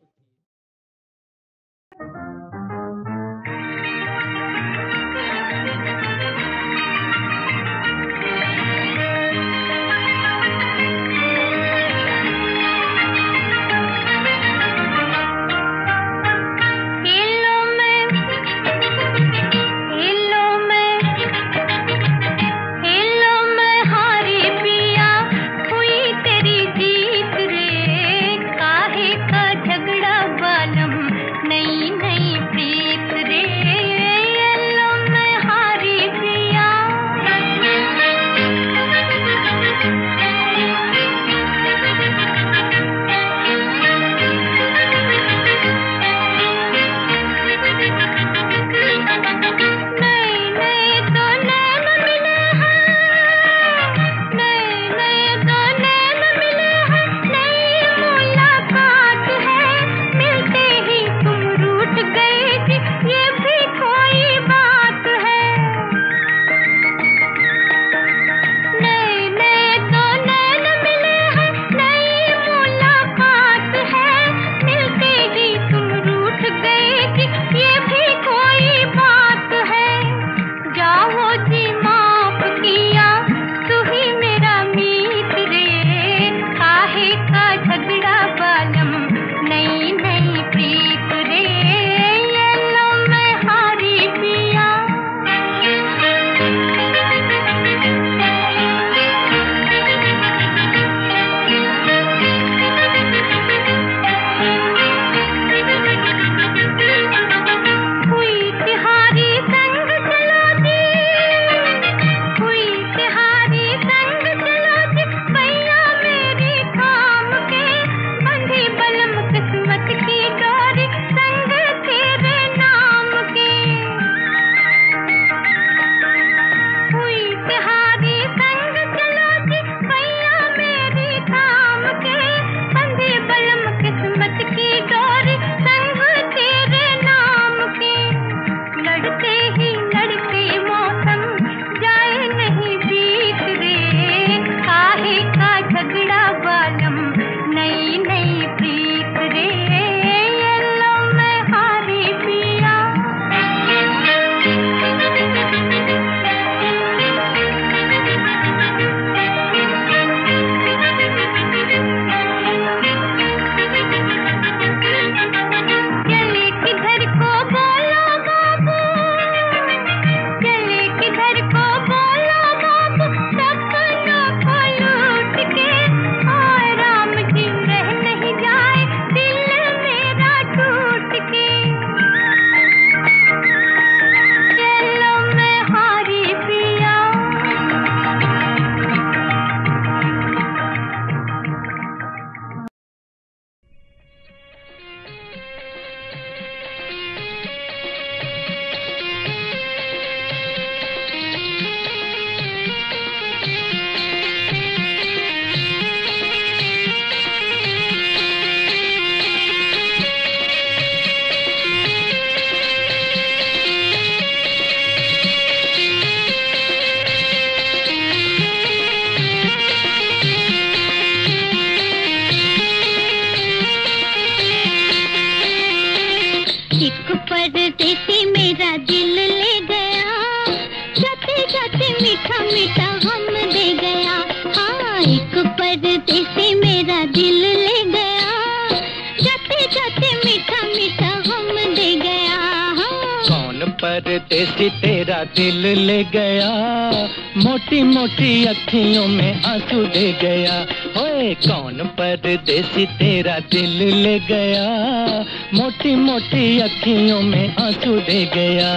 मीठा गम दे गया। हाँ, एक परदेसी मेरा दिल ले गया, जाते जाते मीठा मीठा गम दे गया। हाँ। कौन परदेसी तेरा दिल ले गया, मोटी मोटी अखियों में आंसू दे गया। ओए कौन परदेसी तेरा दिल ले गया, मोटी मोटी अखियों में आंसू दे गया।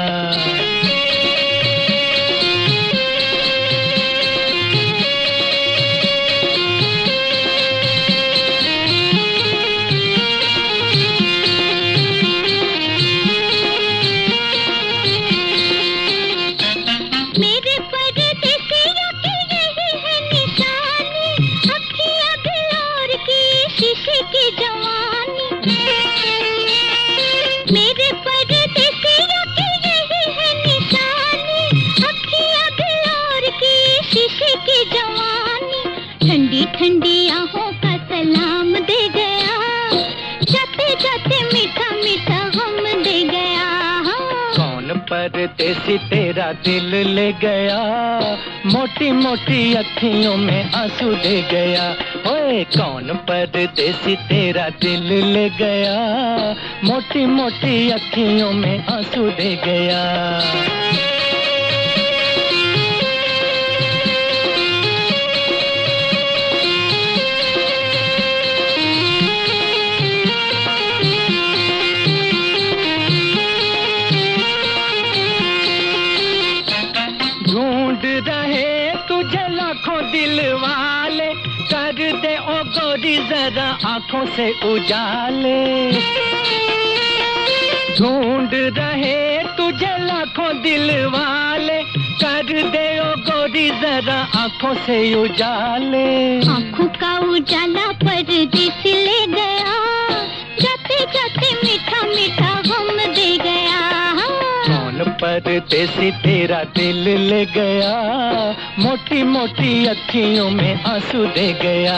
ठंडी ठंडी आहों का सलाम दे गया, जाते जाते मीठा मीठा गम दे गया। कौन परदेसी तेरा दिल ले गया, मोटी मोटी अखियों में आंसू दे गया। ओए कौन परदेसी तेरा दिल ले गया, मोटी मोटी अखियों में आंसू दे गया। ढूंढ रहे तुझे लाखों दिल वाले, कर दे ओ गोरी जरा आंखों से उजाले। ढूंढ रहे तुझे लाखों दिल वाले, कर दे ओ गोरी जरा आंखों से उजाले। आंखों का उजाला परदेसी ले गया, जाते जाते मीठा मीठा गम दे गया। कौन परदेसी तेरा दिल ले गया, मोटी मोटी अखियों में आंसू दे गया।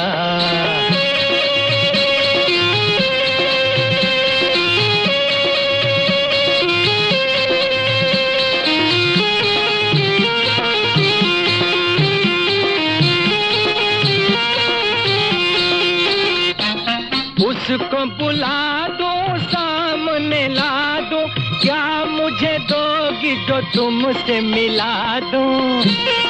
उसको बुला दो, सामने ला दो, क्या मुझे दोगी जो तुमसे मिला दूं।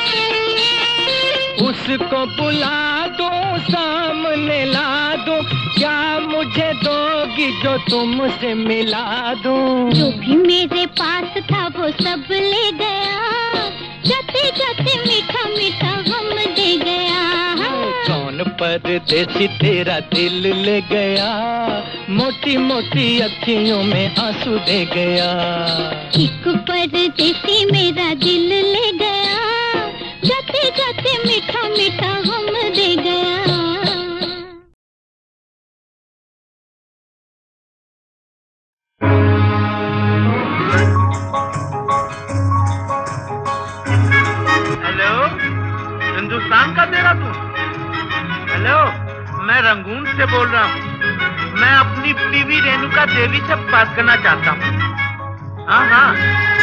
उसको बुला दो, सामने ला दो, क्या मुझे दोगी जो तुमसे मिला दूं। जो भी मेरे पास था वो सब ले गया, जाते जाते मीठा मीठा गम दे गया। कौन परदेसी तेरा दिल ले गया, मोटी मोटी अखियों में आंसू दे गया। एक परदेसी मेरा दिल ले गया, जाते जाते मीठा मीठा गम दे गया। हेलो, हिंदुस्तान का देहरादून। हेलो, मैं रंगून से बोल रहा हूँ। मैं अपनी बीवी रेणुका देवी से बात करना चाहता हूँ। हाँ हाँ।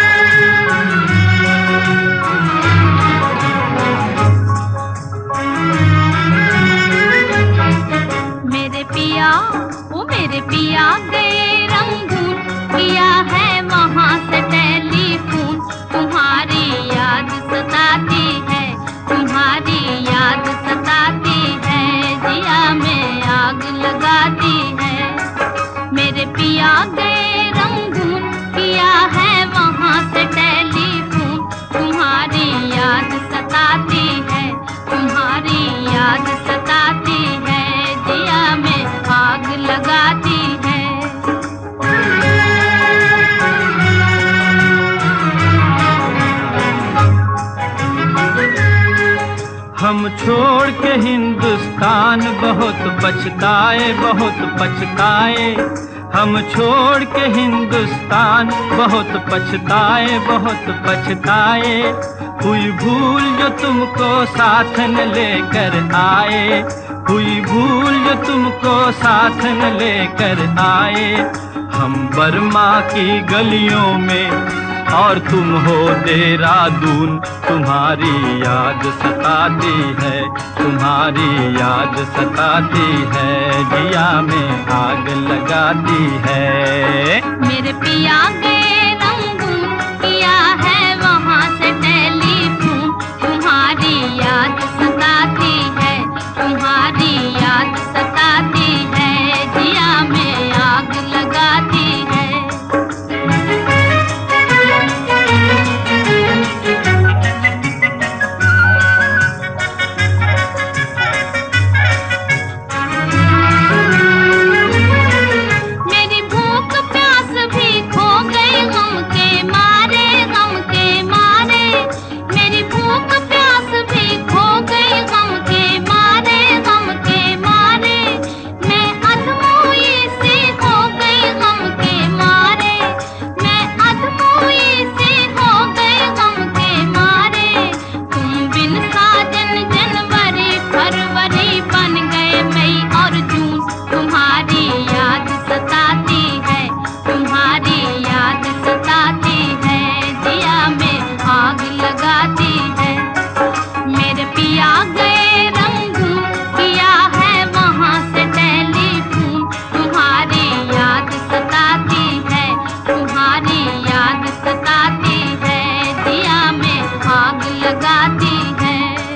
मेरे पिया, वो मेरे पिया गए रंगून, किया है वहाँ से टेलीफोन। तुम्हारी याद सताती है, तुम्हारी याद सताती है, जिया में आग लगाती है। मेरे पिया गए रंगून, किया है वहाँ से टेलीफोन। तुम्हारी याद सताती है, तुम्हारी याद सताती है, जिया में आग लगाती है। हम छोड़ के हिंदुस्तान बहुत पछताए, बहुत पछताए। हम छोड़ के हिंदुस्तान बहुत पछताए, बहुत पछताए। हुई भूल जो तुमको साथ न लेकर आए, हुई भूल जो तुमको साथ न लेकर आए। हम बर्मा की गलियों में और तुम हो देहरादून। तुम्हारी याद सताती है, तुम्हारी याद सताती है, जिया में आग लगाती है। मेरे पिया गए रंगून, किया है वहाँ से टेलीफोन। तुम्हारी याद सताती है, तुम्हारी याद सताती है, जिया में आग लगाती है। मेरी भूख प्यास भी खो गई गम के मारे, गम के मारे। मेरी भूख प्यास भी खो गई गम के मारे, गम के मारे। मैं अधमोई सी हो गई गम के मारे, मैं अधमोई सी हो गई गम के मारे। तुम बिन साजन जनवरी फरवरी बन गए मई और जून। तुम्हारी याद सताती है, तुम्हारी याद सताती है, जिया में आग लगाती है। मेरे पिया गए रंगून, किया है वहाँ से टेलीफोन। तुम्हारी याद सताती है, तुम्हारी याद सताती है, जिया में आग लगाती है।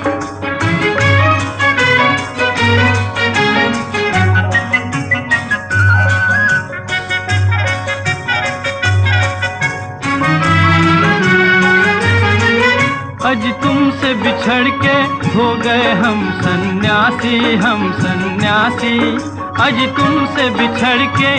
आज तुमसे बिछड़ के हो गए हम सन्यासी, हम सन्यासी। आज तुमसे बिछड़ के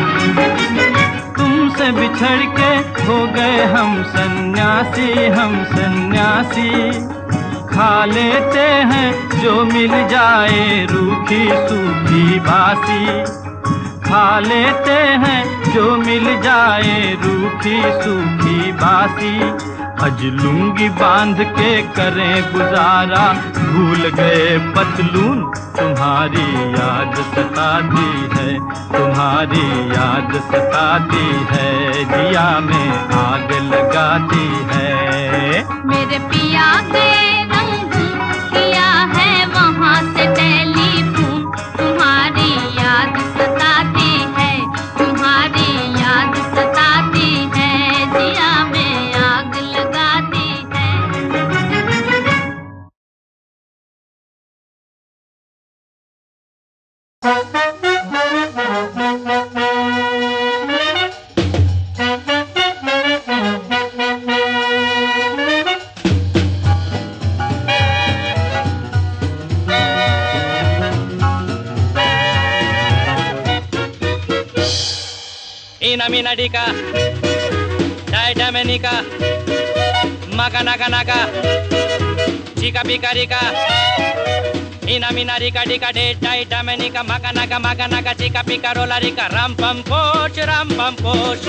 हो गए हम सन्यासी, हम सन्यासी। खा लेते हैं जो मिल जाए रूखी सूखी बासी, खा लेते हैं जो मिल जाए रूखी सूखी बासी। अज लुंगी बांध के करें गुजारा, भूल गए पतलून। तुम्हारी याद सताती है, तुम्हारी याद सताती है, जिया में आग लगाती है। मेरे पिया गए रंगून, किया है वहाँ से टेलीफोन। तुम्हारी याद सताती है, तुम्हारी याद सताती है, जिया में आग लगाती है। Ina mina dika, dai damenika, maka naka naka, chika pika rika. Ina mina rika dika de dai damenika, maka naka chika pika rola rika. Ram pam poch, ram pam poch.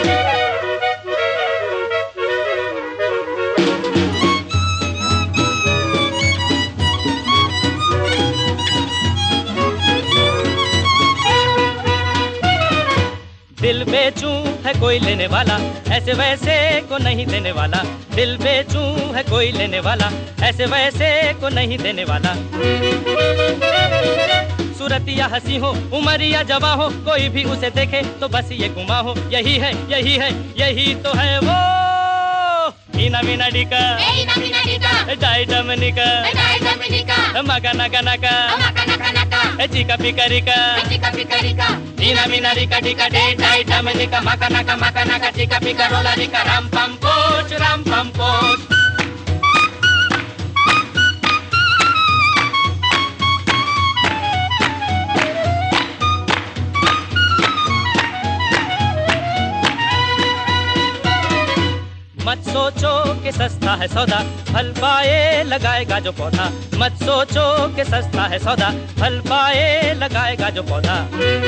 दिल बेचूं है कोई लेने वाला, ऐसे वैसे को नहीं देने वाला। दिल बेचूं है कोई लेने वाला, ऐसे वैसे को नहीं देने वाला। सूरत या हंसी हो, उम्र या जवां हो, कोई भी उसे देखे तो बस ये गुमा हो। यही है, यही है, यही तो है वो। ina mina dika, dai damenika, maka naka naka, chika pika rika. Ina mina rika dika de dai damenika, maka naka chika pika rola rika. Ram pam poch, ram pam poch. मत सोचो कि सस्ता है सौदा, फल पाए लगाएगा जो पौधा। मत सोचो कि सस्ता है सौदा, फल पाए लगाएगा जो पौधा।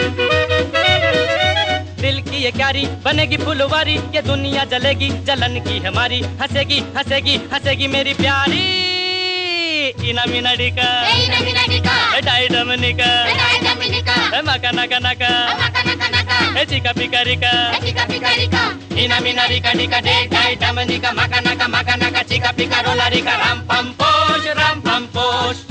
दिल की ये क्यारी बनेगी फुलवारी, ये दुनिया जलेगी जलन की हमारी। हंसेगी हंसेगी हंसेगी मेरी प्यारी। इना मिना डिका, डाई डमनिका, maka naka naka, maka naka naka, chika pika rika, chika pika rika, ina mina rika rika de dai damanika, maka naka, chika pika rola rika, ram pam posh, ram pam posh.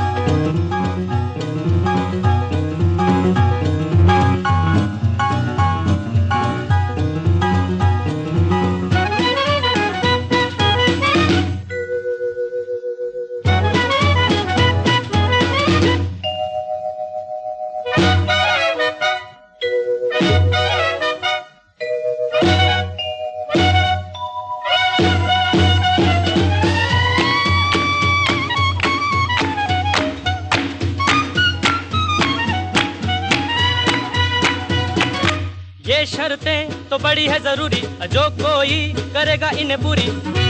ये शर्तें तो बड़ी है जरूरी, जो कोई करेगा इन्हें पूरी,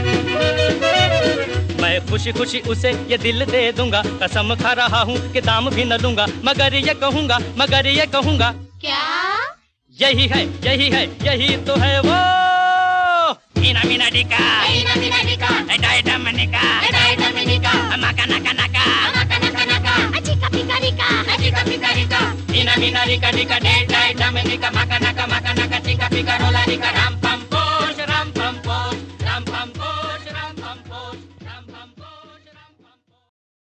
मैं खुशी खुशी उसे ये दिल दे दूंगा, कसम खा रहा हूँ कि दाम भी न लूंगा, मगर ये कहूँगा क्या? यही है यही तो है वो इना मिना डिका, डाई डमनिका, मका नका नका, चिका पिका रिका, इना मिना रिका डिका डे डाई डमनिका, मका नका चिका पिका रोला रिका, राम पम पोश, राम पम पोश, राम पम पोश, राम पम पोश, राम पम पोश, राम पम पोश।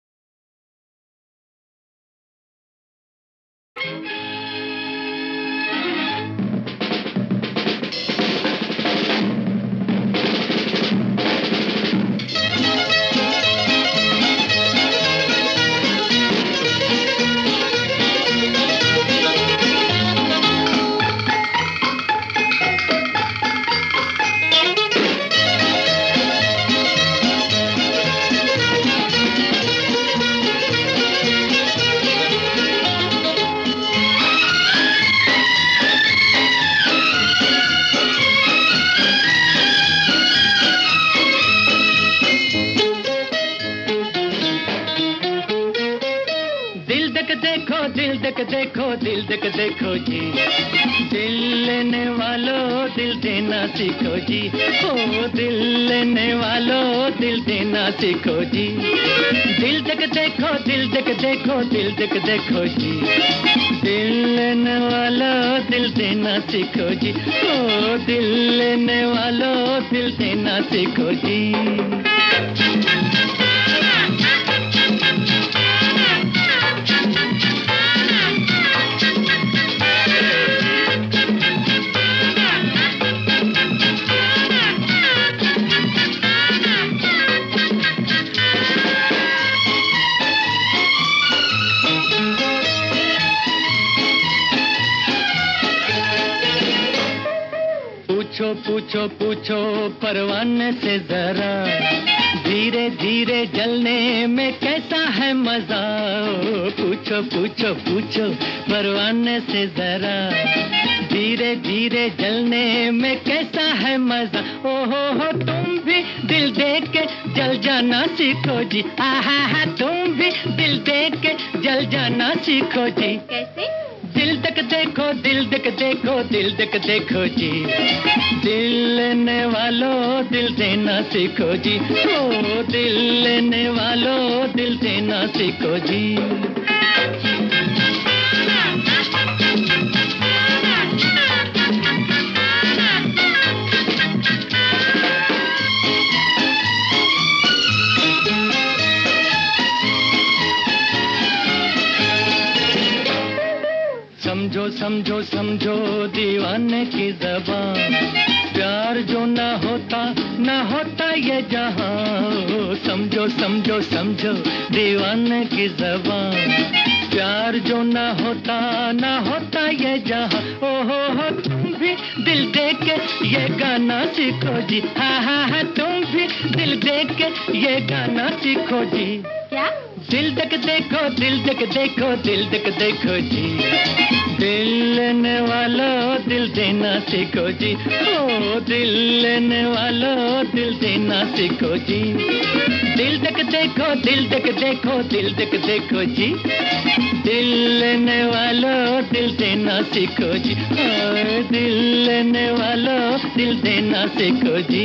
देखो जी, दिल लेने वालों दिल देना सीखो जी, ओ दिल लेने वालों दिल देना सीखो जी, दिल देखो जी, दिल लेने वालों दिल देना सीखो जी, ओ दिल लेने वालों दिल देना सीखो जी। पूछो परवाने से जरा, धीरे धीरे जलने में कैसा है मजा, पूछो परवाने से जरा, धीरे धीरे जलने में कैसा है मजा, ओहो तुम भी दिल दे के जल जाना सीखो जी, आहा तुम भी दिल दे के जल जाना सीखो जी। कैसे? दिल देखो जी, दिल लेने वालों दिल देना सीखो जी, ओ दिल लेने वालों दिल देना सीखो जी। समझो दीवाने की ज़बान, प्यार जो ना होता ये जहां, समझो दीवाने की ज़बान, प्यार जो ना होता ये जहां, ओहो तुम भी दिल दे के ये गाना सीखो जी, हाँ तुम भी दिल दे के ये गाना सीखो जी। क्या? दिल देखो जी, दिल लेने वालों दिल देना सीखो जी, ओ दिल लेने वालों दिल देना सीखो जी। दिल देखो जी, दिल लेने वालों दिल देना सीखो जी, ओ दिल लेने वालों दिल देना सीखो जी।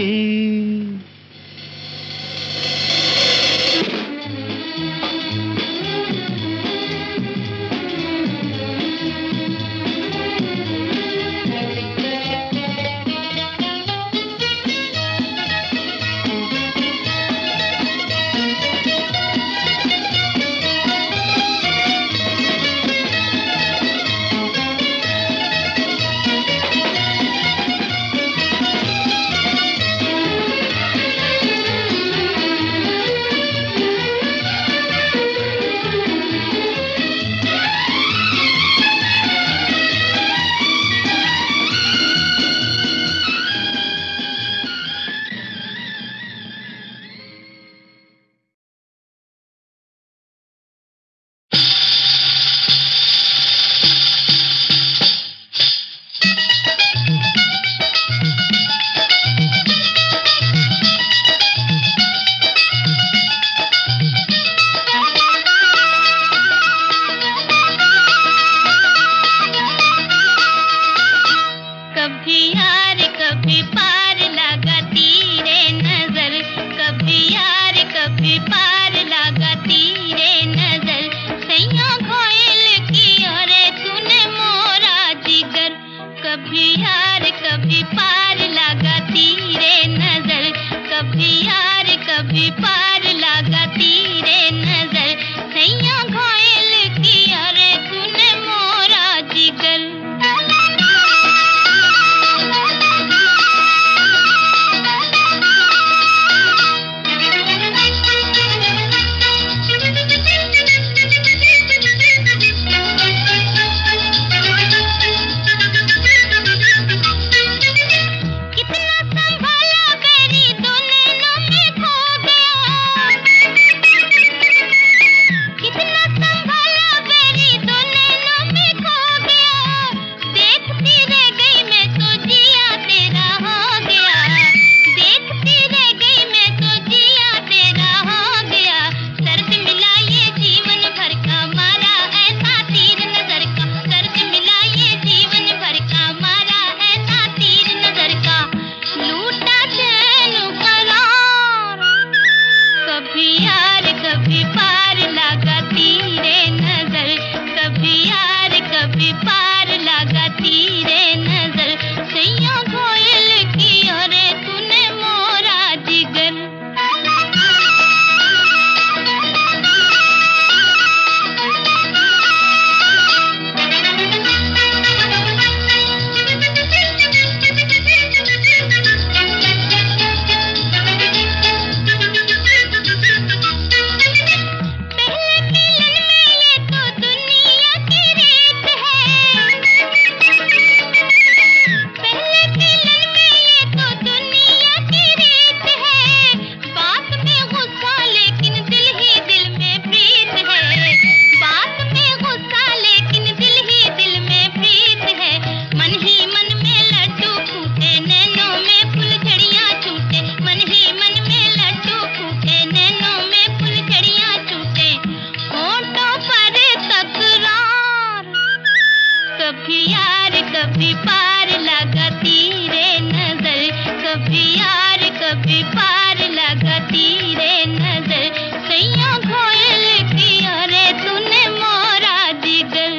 कभी यार कभी पार लगाती रे नजर, कभी यार कभी पार लगाती रे नजर। सैया घोयल किया रे तूने मोरा जिगर।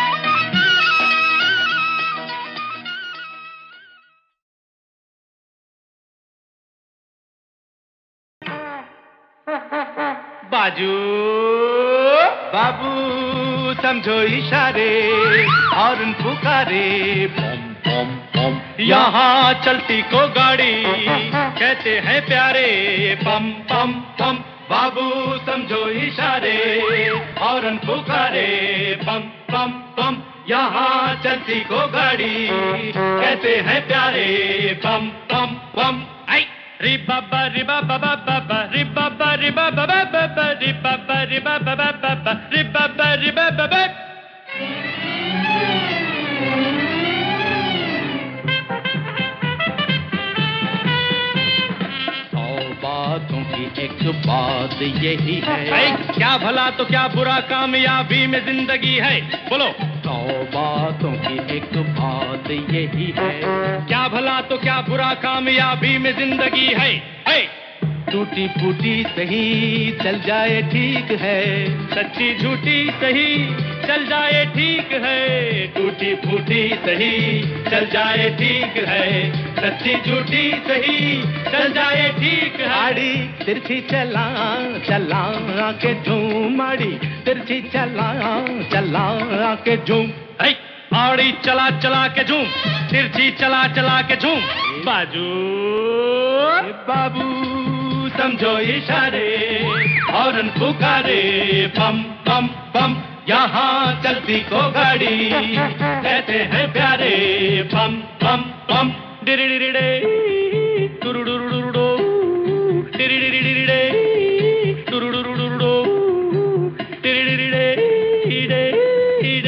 बाजू बाबू समझो इशारे और पुकारे, बम बम बम यहाँ चलती को गाड़ी कहते हैं प्यारे, बम बम बम बाबू समझो इशारे और पुकारे, बम बम बम यहाँ चलती को गाड़ी कहते हैं प्यारे, बम बम बम। रि बाबा रि बाबा बाबा रि बाबा रि बाबा बाबा रि बाबा रि बाबा बाबा रि बाबा रि बाबा। बातों की एक बात यही है, क्या भला तो क्या बुरा कामयाबी में जिंदगी है, बोलो। 100 बातों की एक बात यही है, क्या भला तो क्या बुरा कामयाबी में जिंदगी है। टूटी फूटी सही चल जाए ठीक है, सच्ची झूठी सही चल जाए ठीक है, टूटी फूटी सही चल जाए ठीक है, सच्ची झूठी सही चल जाए ठीक है। आड़ी तिरछी चला चला के झूम, आड़ी तिरछी चला चला के झूम, आड़ी चला चला के झूम, तिरछी चला चला के झूम। बाजू बाबू समझो इशारे और पुकारे, बम बम बम यहाँ चलती को गाड़ी कहते हैं प्यारे, बम बम बम। डिरिडिरिडे टुरुडुरुडुरुडो, डिरिडिरिडिडे टुरुडुरुडुरुडो, डिरिडिरिडे इडे इडे।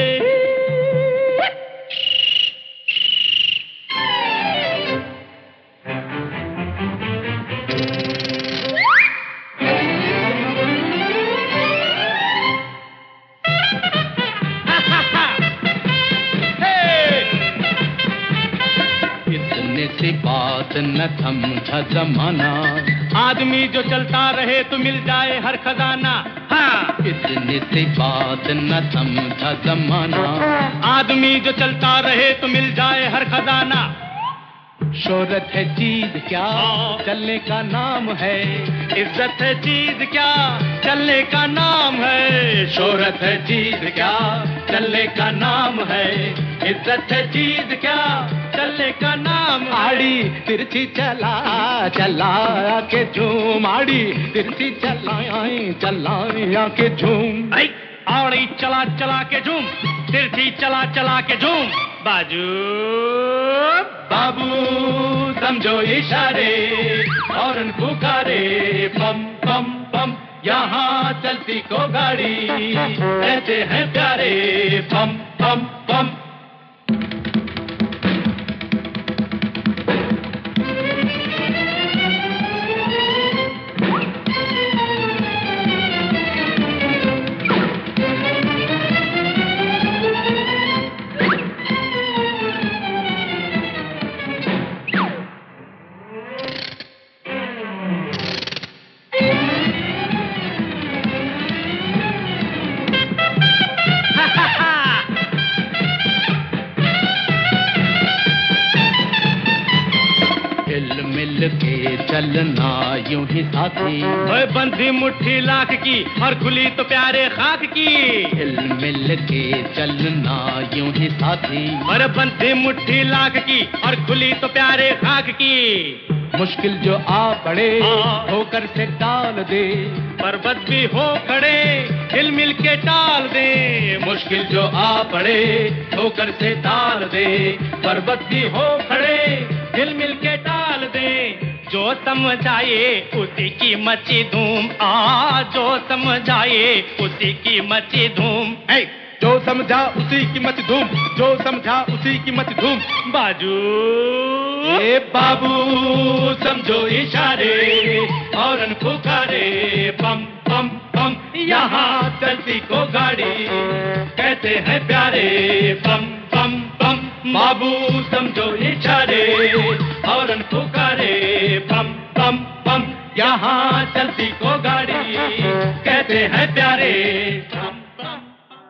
से बात न समझा जमाना, आदमी जो चलता रहे तो मिल जाए हर खजाना। हाँ, इतने से बात न समझा जमाना, आदमी जो चलता रहे तो मिल जाए हर खजाना। शोहरत है चीज क्या चलने का नाम है, इज्जत है चीज क्या चलने का नाम है, शोहरत है चीज क्या चलने का नाम है, इज्जत है चीज क्या चलने का नाम। आड़ी तिरछी चला चला के झूम, आड़ी तिरछी चला चला के झूम, आड़ी चला चला के झूम, तिरछी चला चला के झूम। बाजू बाबू समझो इशारे और पुकारे, बम बम बम यहाँ चलती को गाड़ी कहते हैं प्यारे, बम बम बम। चलना यूं ही साथी, बंधी मुट्ठी लाख की और खुली तो प्यारे खाक की, हिल मिल के चलना यूं ही साथी, और बंधी मुट्ठी लाख की और खुली तो प्यारे खाक की। मुश्किल जो आ पड़े होकर से टाल दे, पर्वत भी हो खड़े हिल मिल के टाल दे, मुश्किल जो आ पड़े होकर से टाल दे, पर्वत भी हो खड़े हिल मिल के टाल दे। जो समझाए उसी की मची धूम, जो समझाए उसी की मची धूम, जो समझा उसी की मची धूम, जो समझा उसी की मची धूम। बाजू ए बाबू समझो इशारे और पुकारे, बम बम बम यहाँ चलती को गाड़ी कहते हैं प्यारे, बम बम बाबू समझो इशारे हॉर्न पुकारे बम बम बम यहाँ चलती को गाड़ी कहते हैं प्यारे बम बम।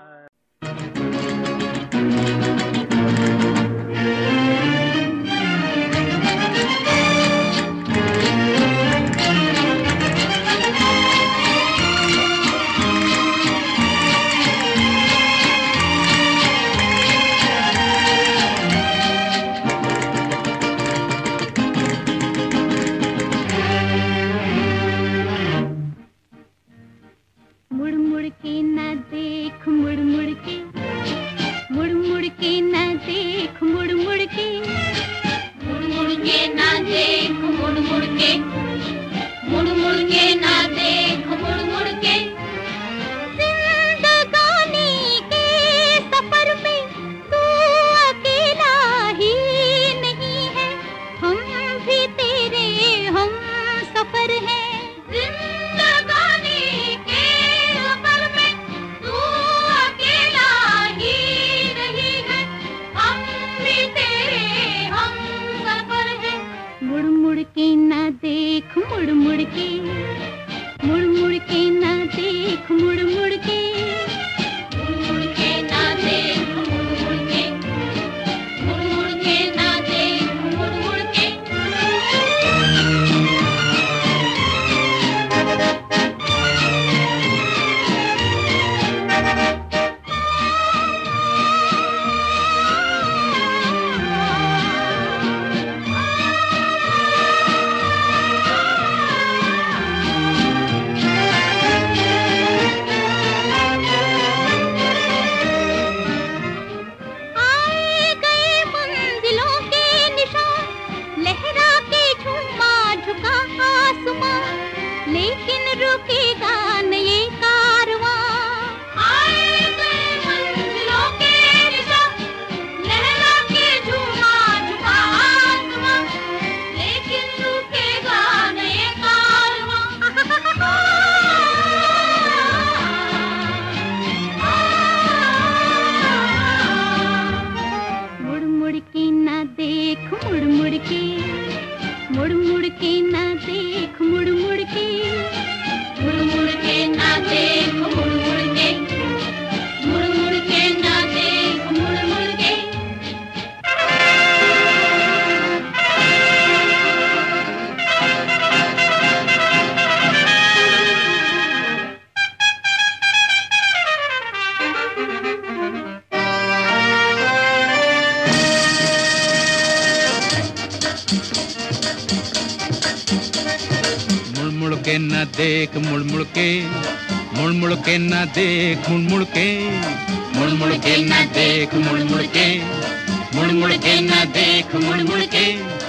न देख मुड़ मुड़ के, मुड़ मुड़ के न देख मुड़ मुड़ के, मुड़ मुड़ के न देख मुड़ मुड़ के, मुड़ मुड़ के न देख मुड़ मुड़ के।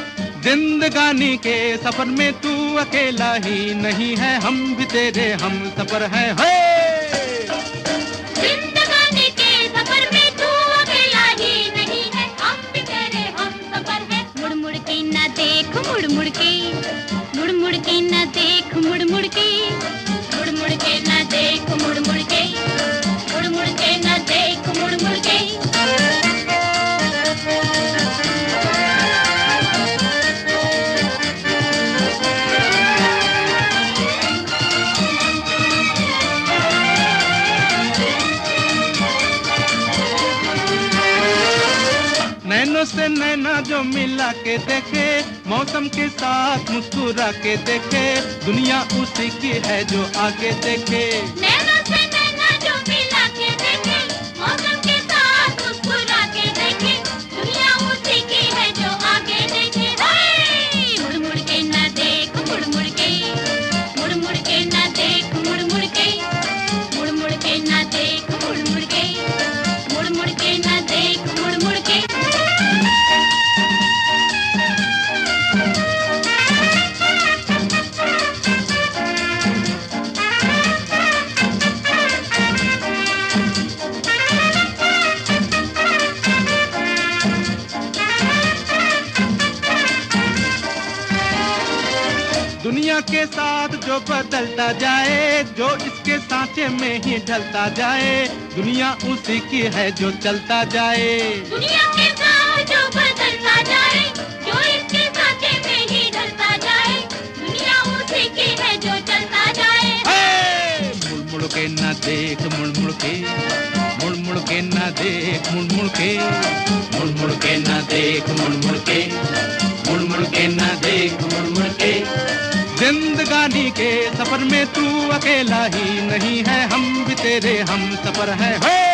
जिंदगानी के सफर में तू अकेला ही नहीं है, हम भी तेरे हम सफर है। जिंदगानी के सफर में तू अकेला ही नहीं है, हम भी तेरे हम सफर है। मुड़ मुड़ के न देख मुड़ मुड़ के, मुड़ मुड़ के न देख मुड़ मुड़ के, मुड़ मुड़ के न देख मुड़ मुड़ के, मुड़ मुड़ के न देख मुड़ मुड़ के। नैनों से नैना जो मिला के देखे, मौसम के साथ मुस्कुरा के देखे, दुनिया उसी की है जो आगे देखे। नैनों से नैना जो मिला के देखे, मौसम के साथ मुस्कुरा के देखे, दुनिया उसी की है जो आगे देखे। मुड़ मुड़ के न देख मुड़ मुड़ के, मुड़ मुड़ के न देख मुड़ मुड़ के, मुड़ मुड़ के न देख मुड़ मुड़ के, मुड़ मुड़ के न देख मुड़ मुड़ के। दुनिया के साथ जो बदलता जाए, जो इसके सांचे में ही ढलता जाए, दुनिया उसी की है जो चलता जाए। दुनिया के साथ जो बदलता जाए, जो इसके सांचे में ही ढलता जाए, दुनिया उसी की है जो चलता जाए। मुड़ मुड़ के ना देख, मुड़ मुड़ के, मुड़ मुड़ के ना देख, मुड़ मुड़ के, मुड़ मुड़ के ना देख, मुड़ मुड़ के, मुड़ मुड़ के ना देख, मुड़ मुड़ के। जिंदगानी के सफर में तू अकेला ही नहीं है, हम भी तेरे हम सफर है।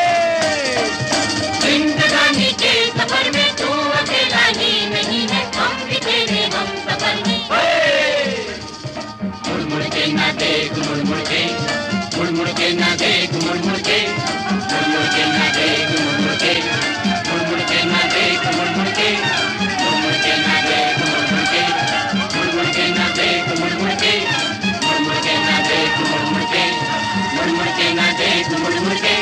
जिंदगानी के सफर में तू अकेला ही नहीं है, हम भी तेरे हम सफर हैं। मुड़ मुड़ के ना देख, मुड़ मुड़ के, मुड़ मुड़ के ना देख, मुड़ मुड़ के, मुड़ मुड़ के ना देख, मुड़ मुड़ के, मुड़ मुड़ के ना देख, मुड़ मुड़ के, मुड़ मुड़ के ना देख, मुड़ मुड़ के, मुड़ मुड़ के ना देख, मुड़ मुड़ के, मुड़ मुड़ के ना देख, मुड़ मुड़ के, मुड़ मुड़ के ना देख, मुड़ मुड़ के।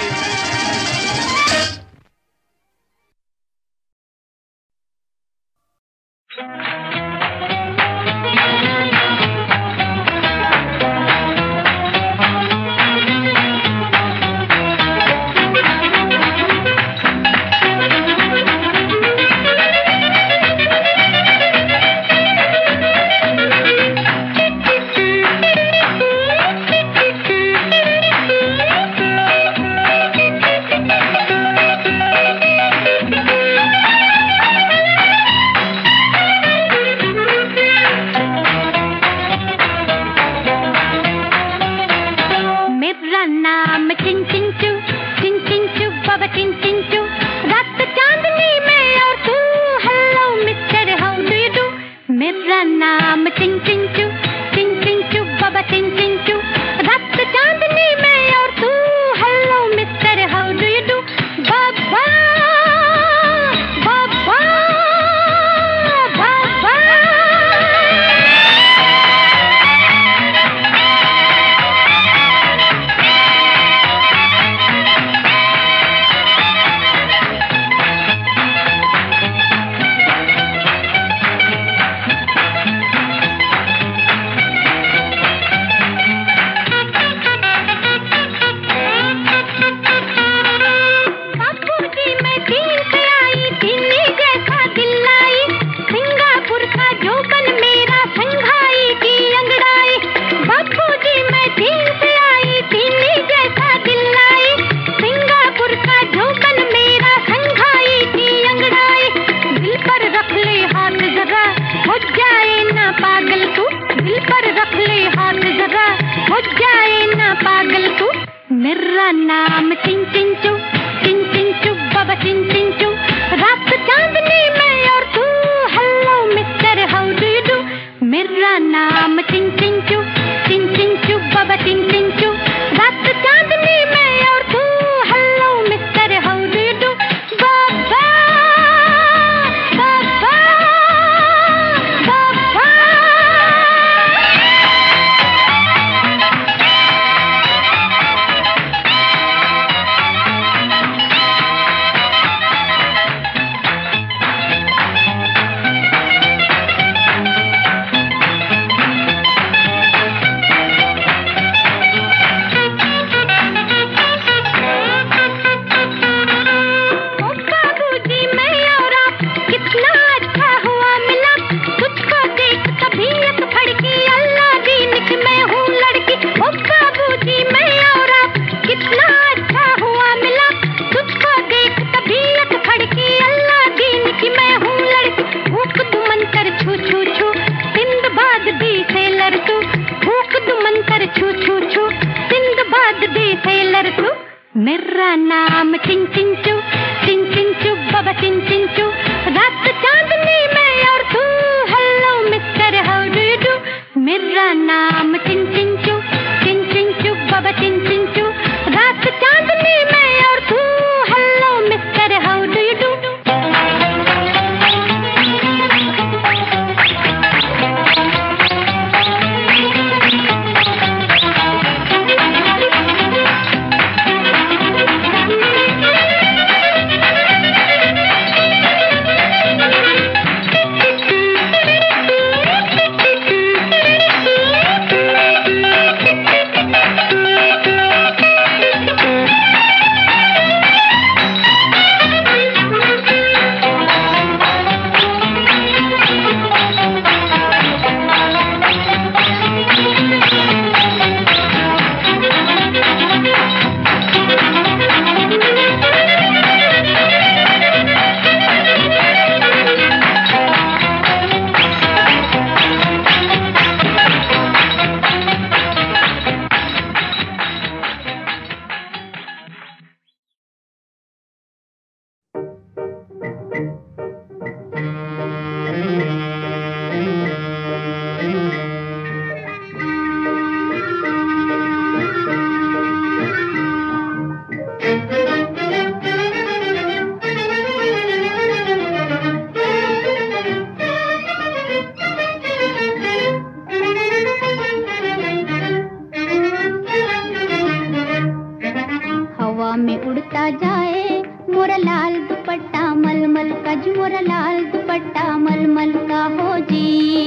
मोरा लाल दुपट्टा मलमल का जी मोरा लाल दुपट्टा मलमल का हो जी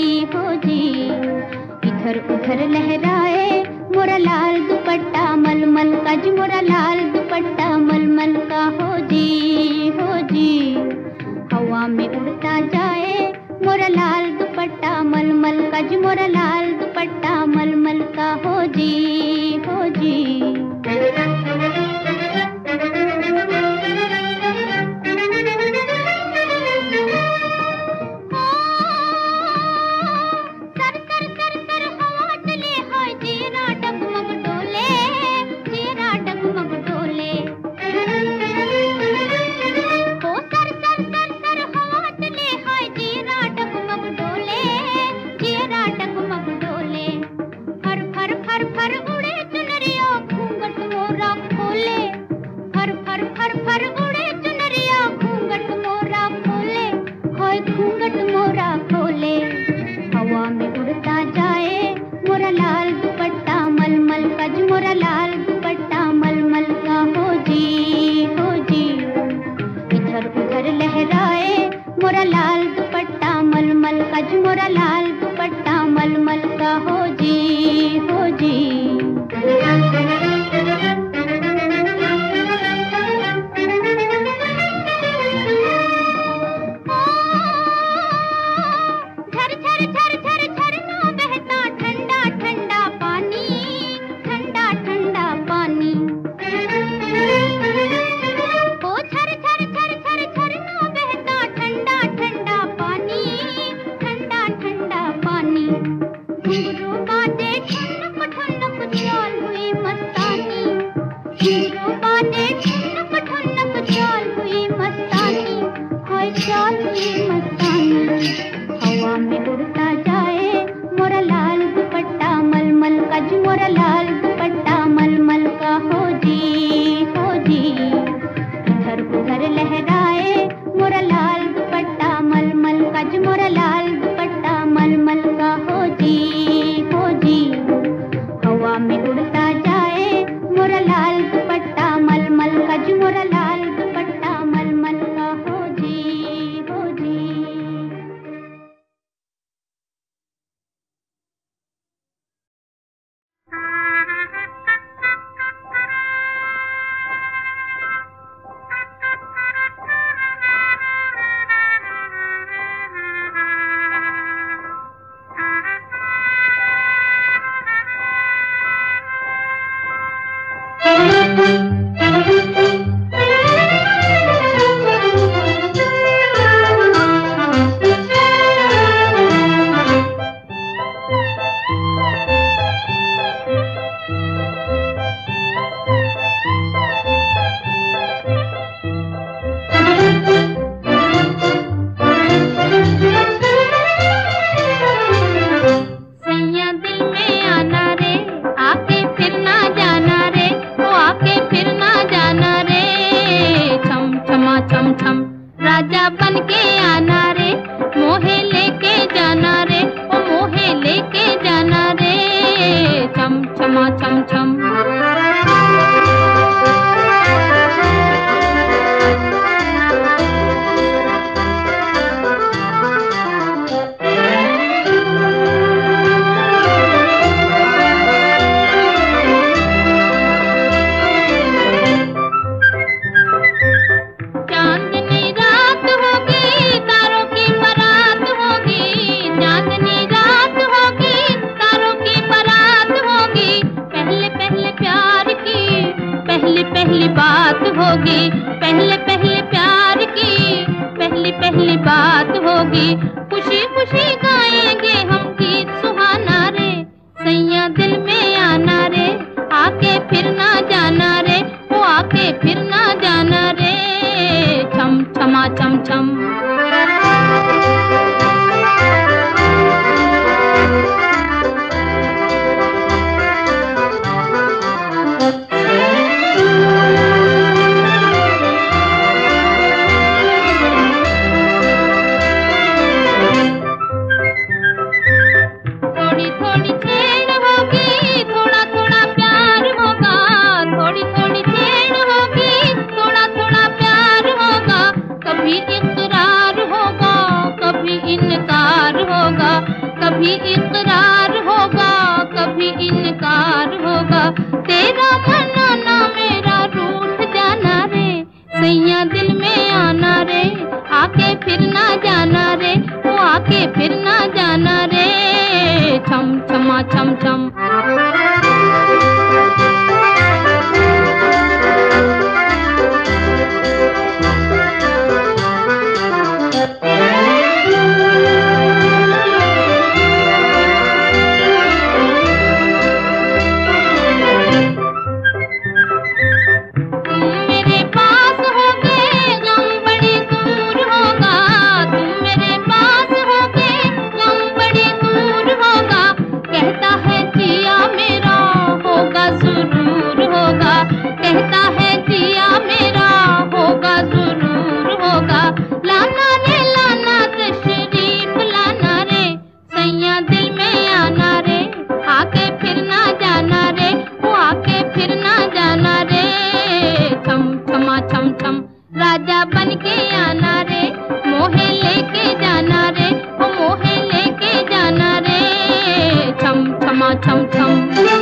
इधर उधर लहराए मोरा लाल दुपट्टा मलमल का जी मोरा लाल दुपट्टा मलमल का हो जी हवा में उड़ता जाए मोरा लाल दुपट्टा मलमल का जी मोरा लाल दुपट्टा मलमल का हो जी थोड़ी थोड़ी छेड़ होगी, थोड़ा थोड़ा प्यार कभी इकरार होगा कभी इनकार होगा, तेरा मनाना मेरा रूठ जाना रे, सैया दिल में आना रे, आके फिर ना जाना रे, वो आके फिर ना जाना रे, छम छमा छम छम। राजा बन के आना रे, मोहे लेके जाना रे, ओ मोहे लेके जाना रे, छम छमा छम छम।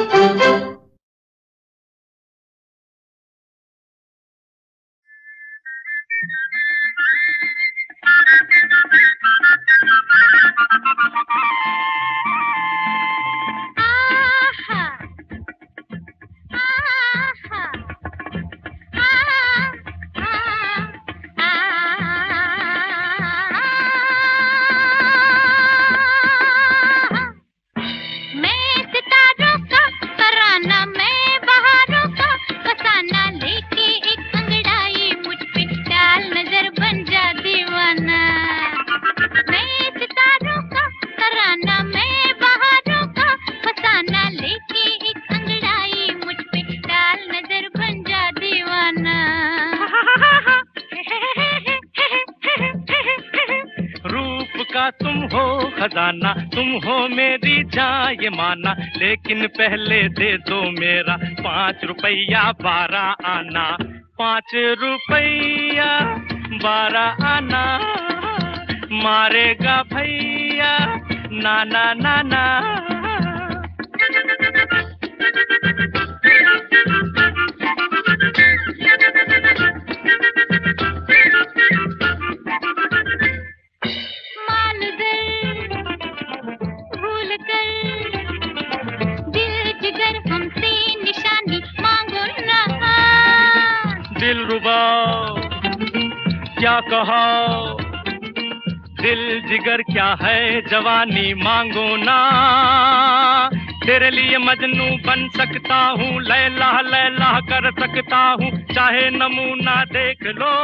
तुम हो खजाना, तुम हो मेरी जान ये माना, लेकिन पहले दे दो मेरा 5 रुपया 12 आना, 5 रुपया 12 आना, मारेगा भैया नाना नाना। दिलरुबा क्या कहा, दिल जिगर क्या है जवानी मांगो ना, तेरे लिए मजनू बन सकता हूँ, लैला लैला कर सकता हूँ, चाहे नमूना देख लो।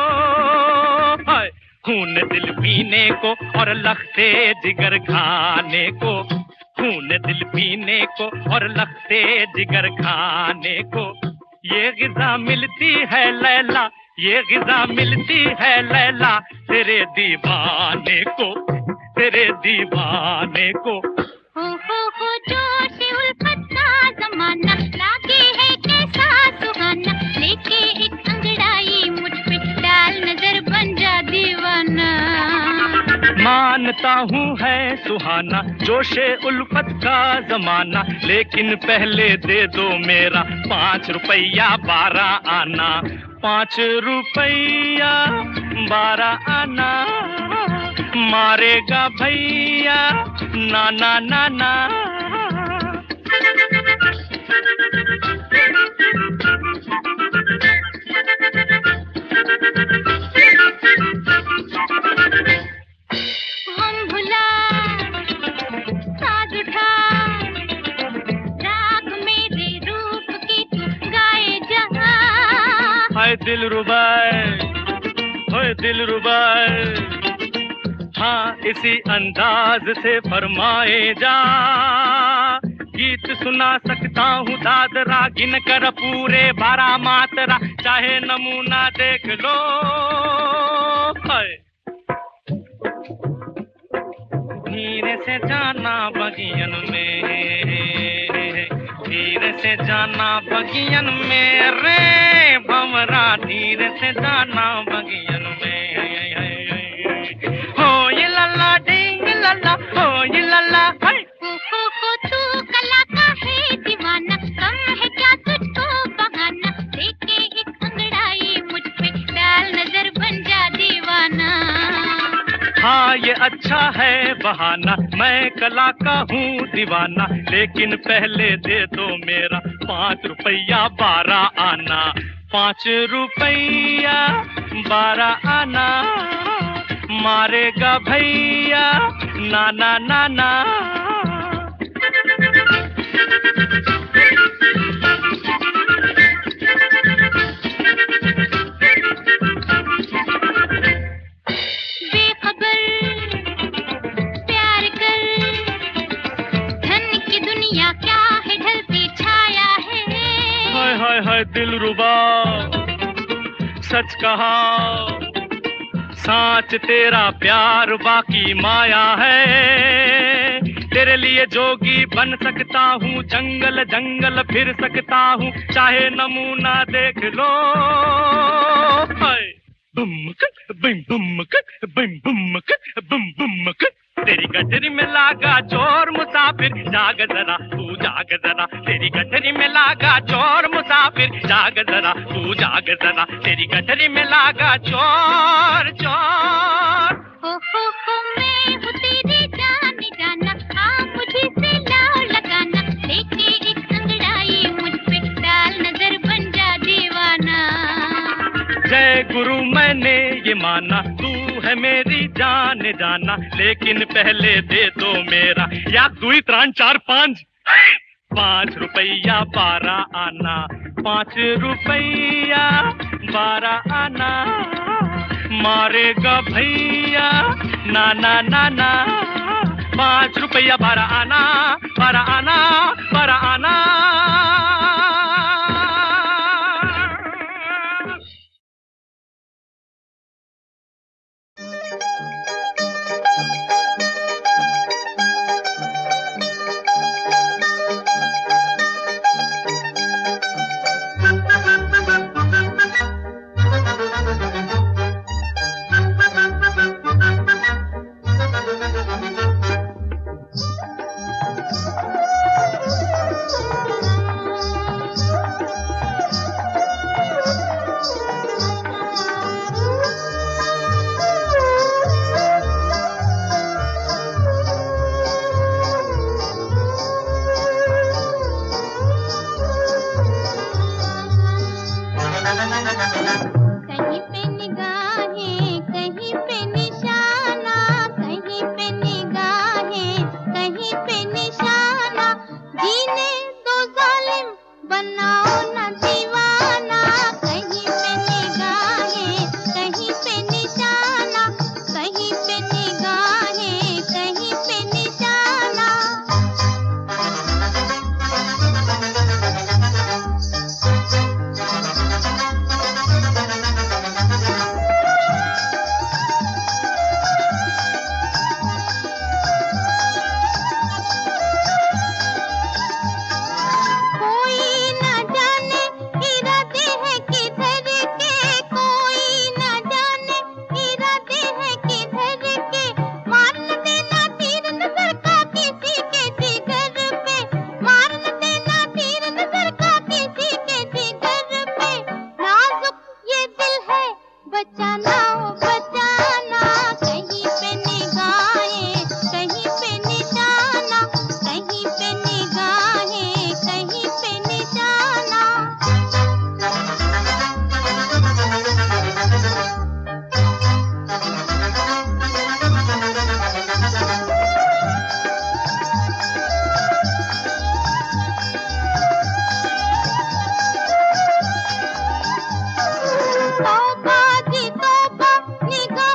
खून दिल पीने को और लखते जिगर खाने को, खून दिल पीने को और लखते जिगर खाने को, ये ग़िज़ा मिलती है लैला, ये ग़िज़ा मिलती है लैला, तेरे दीवाने को, तेरे दीवाने को। हो जोश उल्फत का ज़माना, लागे है कैसा सुहाना, लेके एक अंगड़ाई मुझ पे डाल नजर बन जा दीवाना। मानता हूँ है सुहाना जोशे उल्फत का ज़माना, लेकिन पहले दे दो मेरा 5 रुपया 12 आना, 5 रुपया 12 आना, मारेगा भैया नाना नाना। हाय दिलरुबाए, हाँ इसी अंदाज से फरमाए जा, गीत सुना सकता हूँ दादरा गिन कर पूरे 12 मात्रा, चाहे नमूना देख लो। धीरे से जाना बगियन में, धीरे से जाना बगियन में रे भंवरा, धीरे से जाना बगियन में। हो ये लल्ला डिंग लल्ला, हो ये लल्ला हाँ ये अच्छा है बहाना, मैं कला का हूँ दीवाना, लेकिन पहले दे दो मेरा 5 रुपया 12 आना। 5 रुपया 12 आना, मारेगा भैया नाना नाना। है दिलरुबा सच कहा, साच तेरा प्यार बाकी माया है। तेरे लिए जोगी बन सकता हूँ, जंगल जंगल फिर सकता हूँ, चाहे नमूना देख लो। बुमक बिम बुमक बिम बुमक बुम बुमक, तेरी गठरी में लागा चोर मुसाफिर, जाग जरा तू जाग जरा। तेरी गठरी में लागा चोर मुसाफिर, जाग जरा तू जाग जरा। तेरी गठरी में लागा चोर चोर। हो मैं हूँ तेरी जान जाना, हाँ मुझे से लाओ लगाना, लेके एक अंगड़ाई मुझ पे डाल नजर बन जा दीवाना। जय गुरु मैंने ये माना, तू है मेरी जान जाना, लेकिन पहले दे दो मेरा 1 2 3 4 5 5 रुपया 12 आना। 5 रुपया 12 आना, मारेगा भैया नाना नाना। 5 रुपया 12 आना, 12 आना, 12 आना। तौबा जी तौबा, निगाह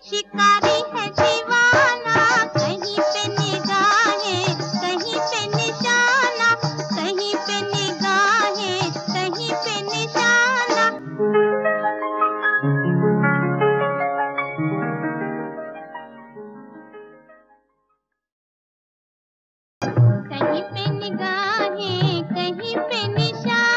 शिकारी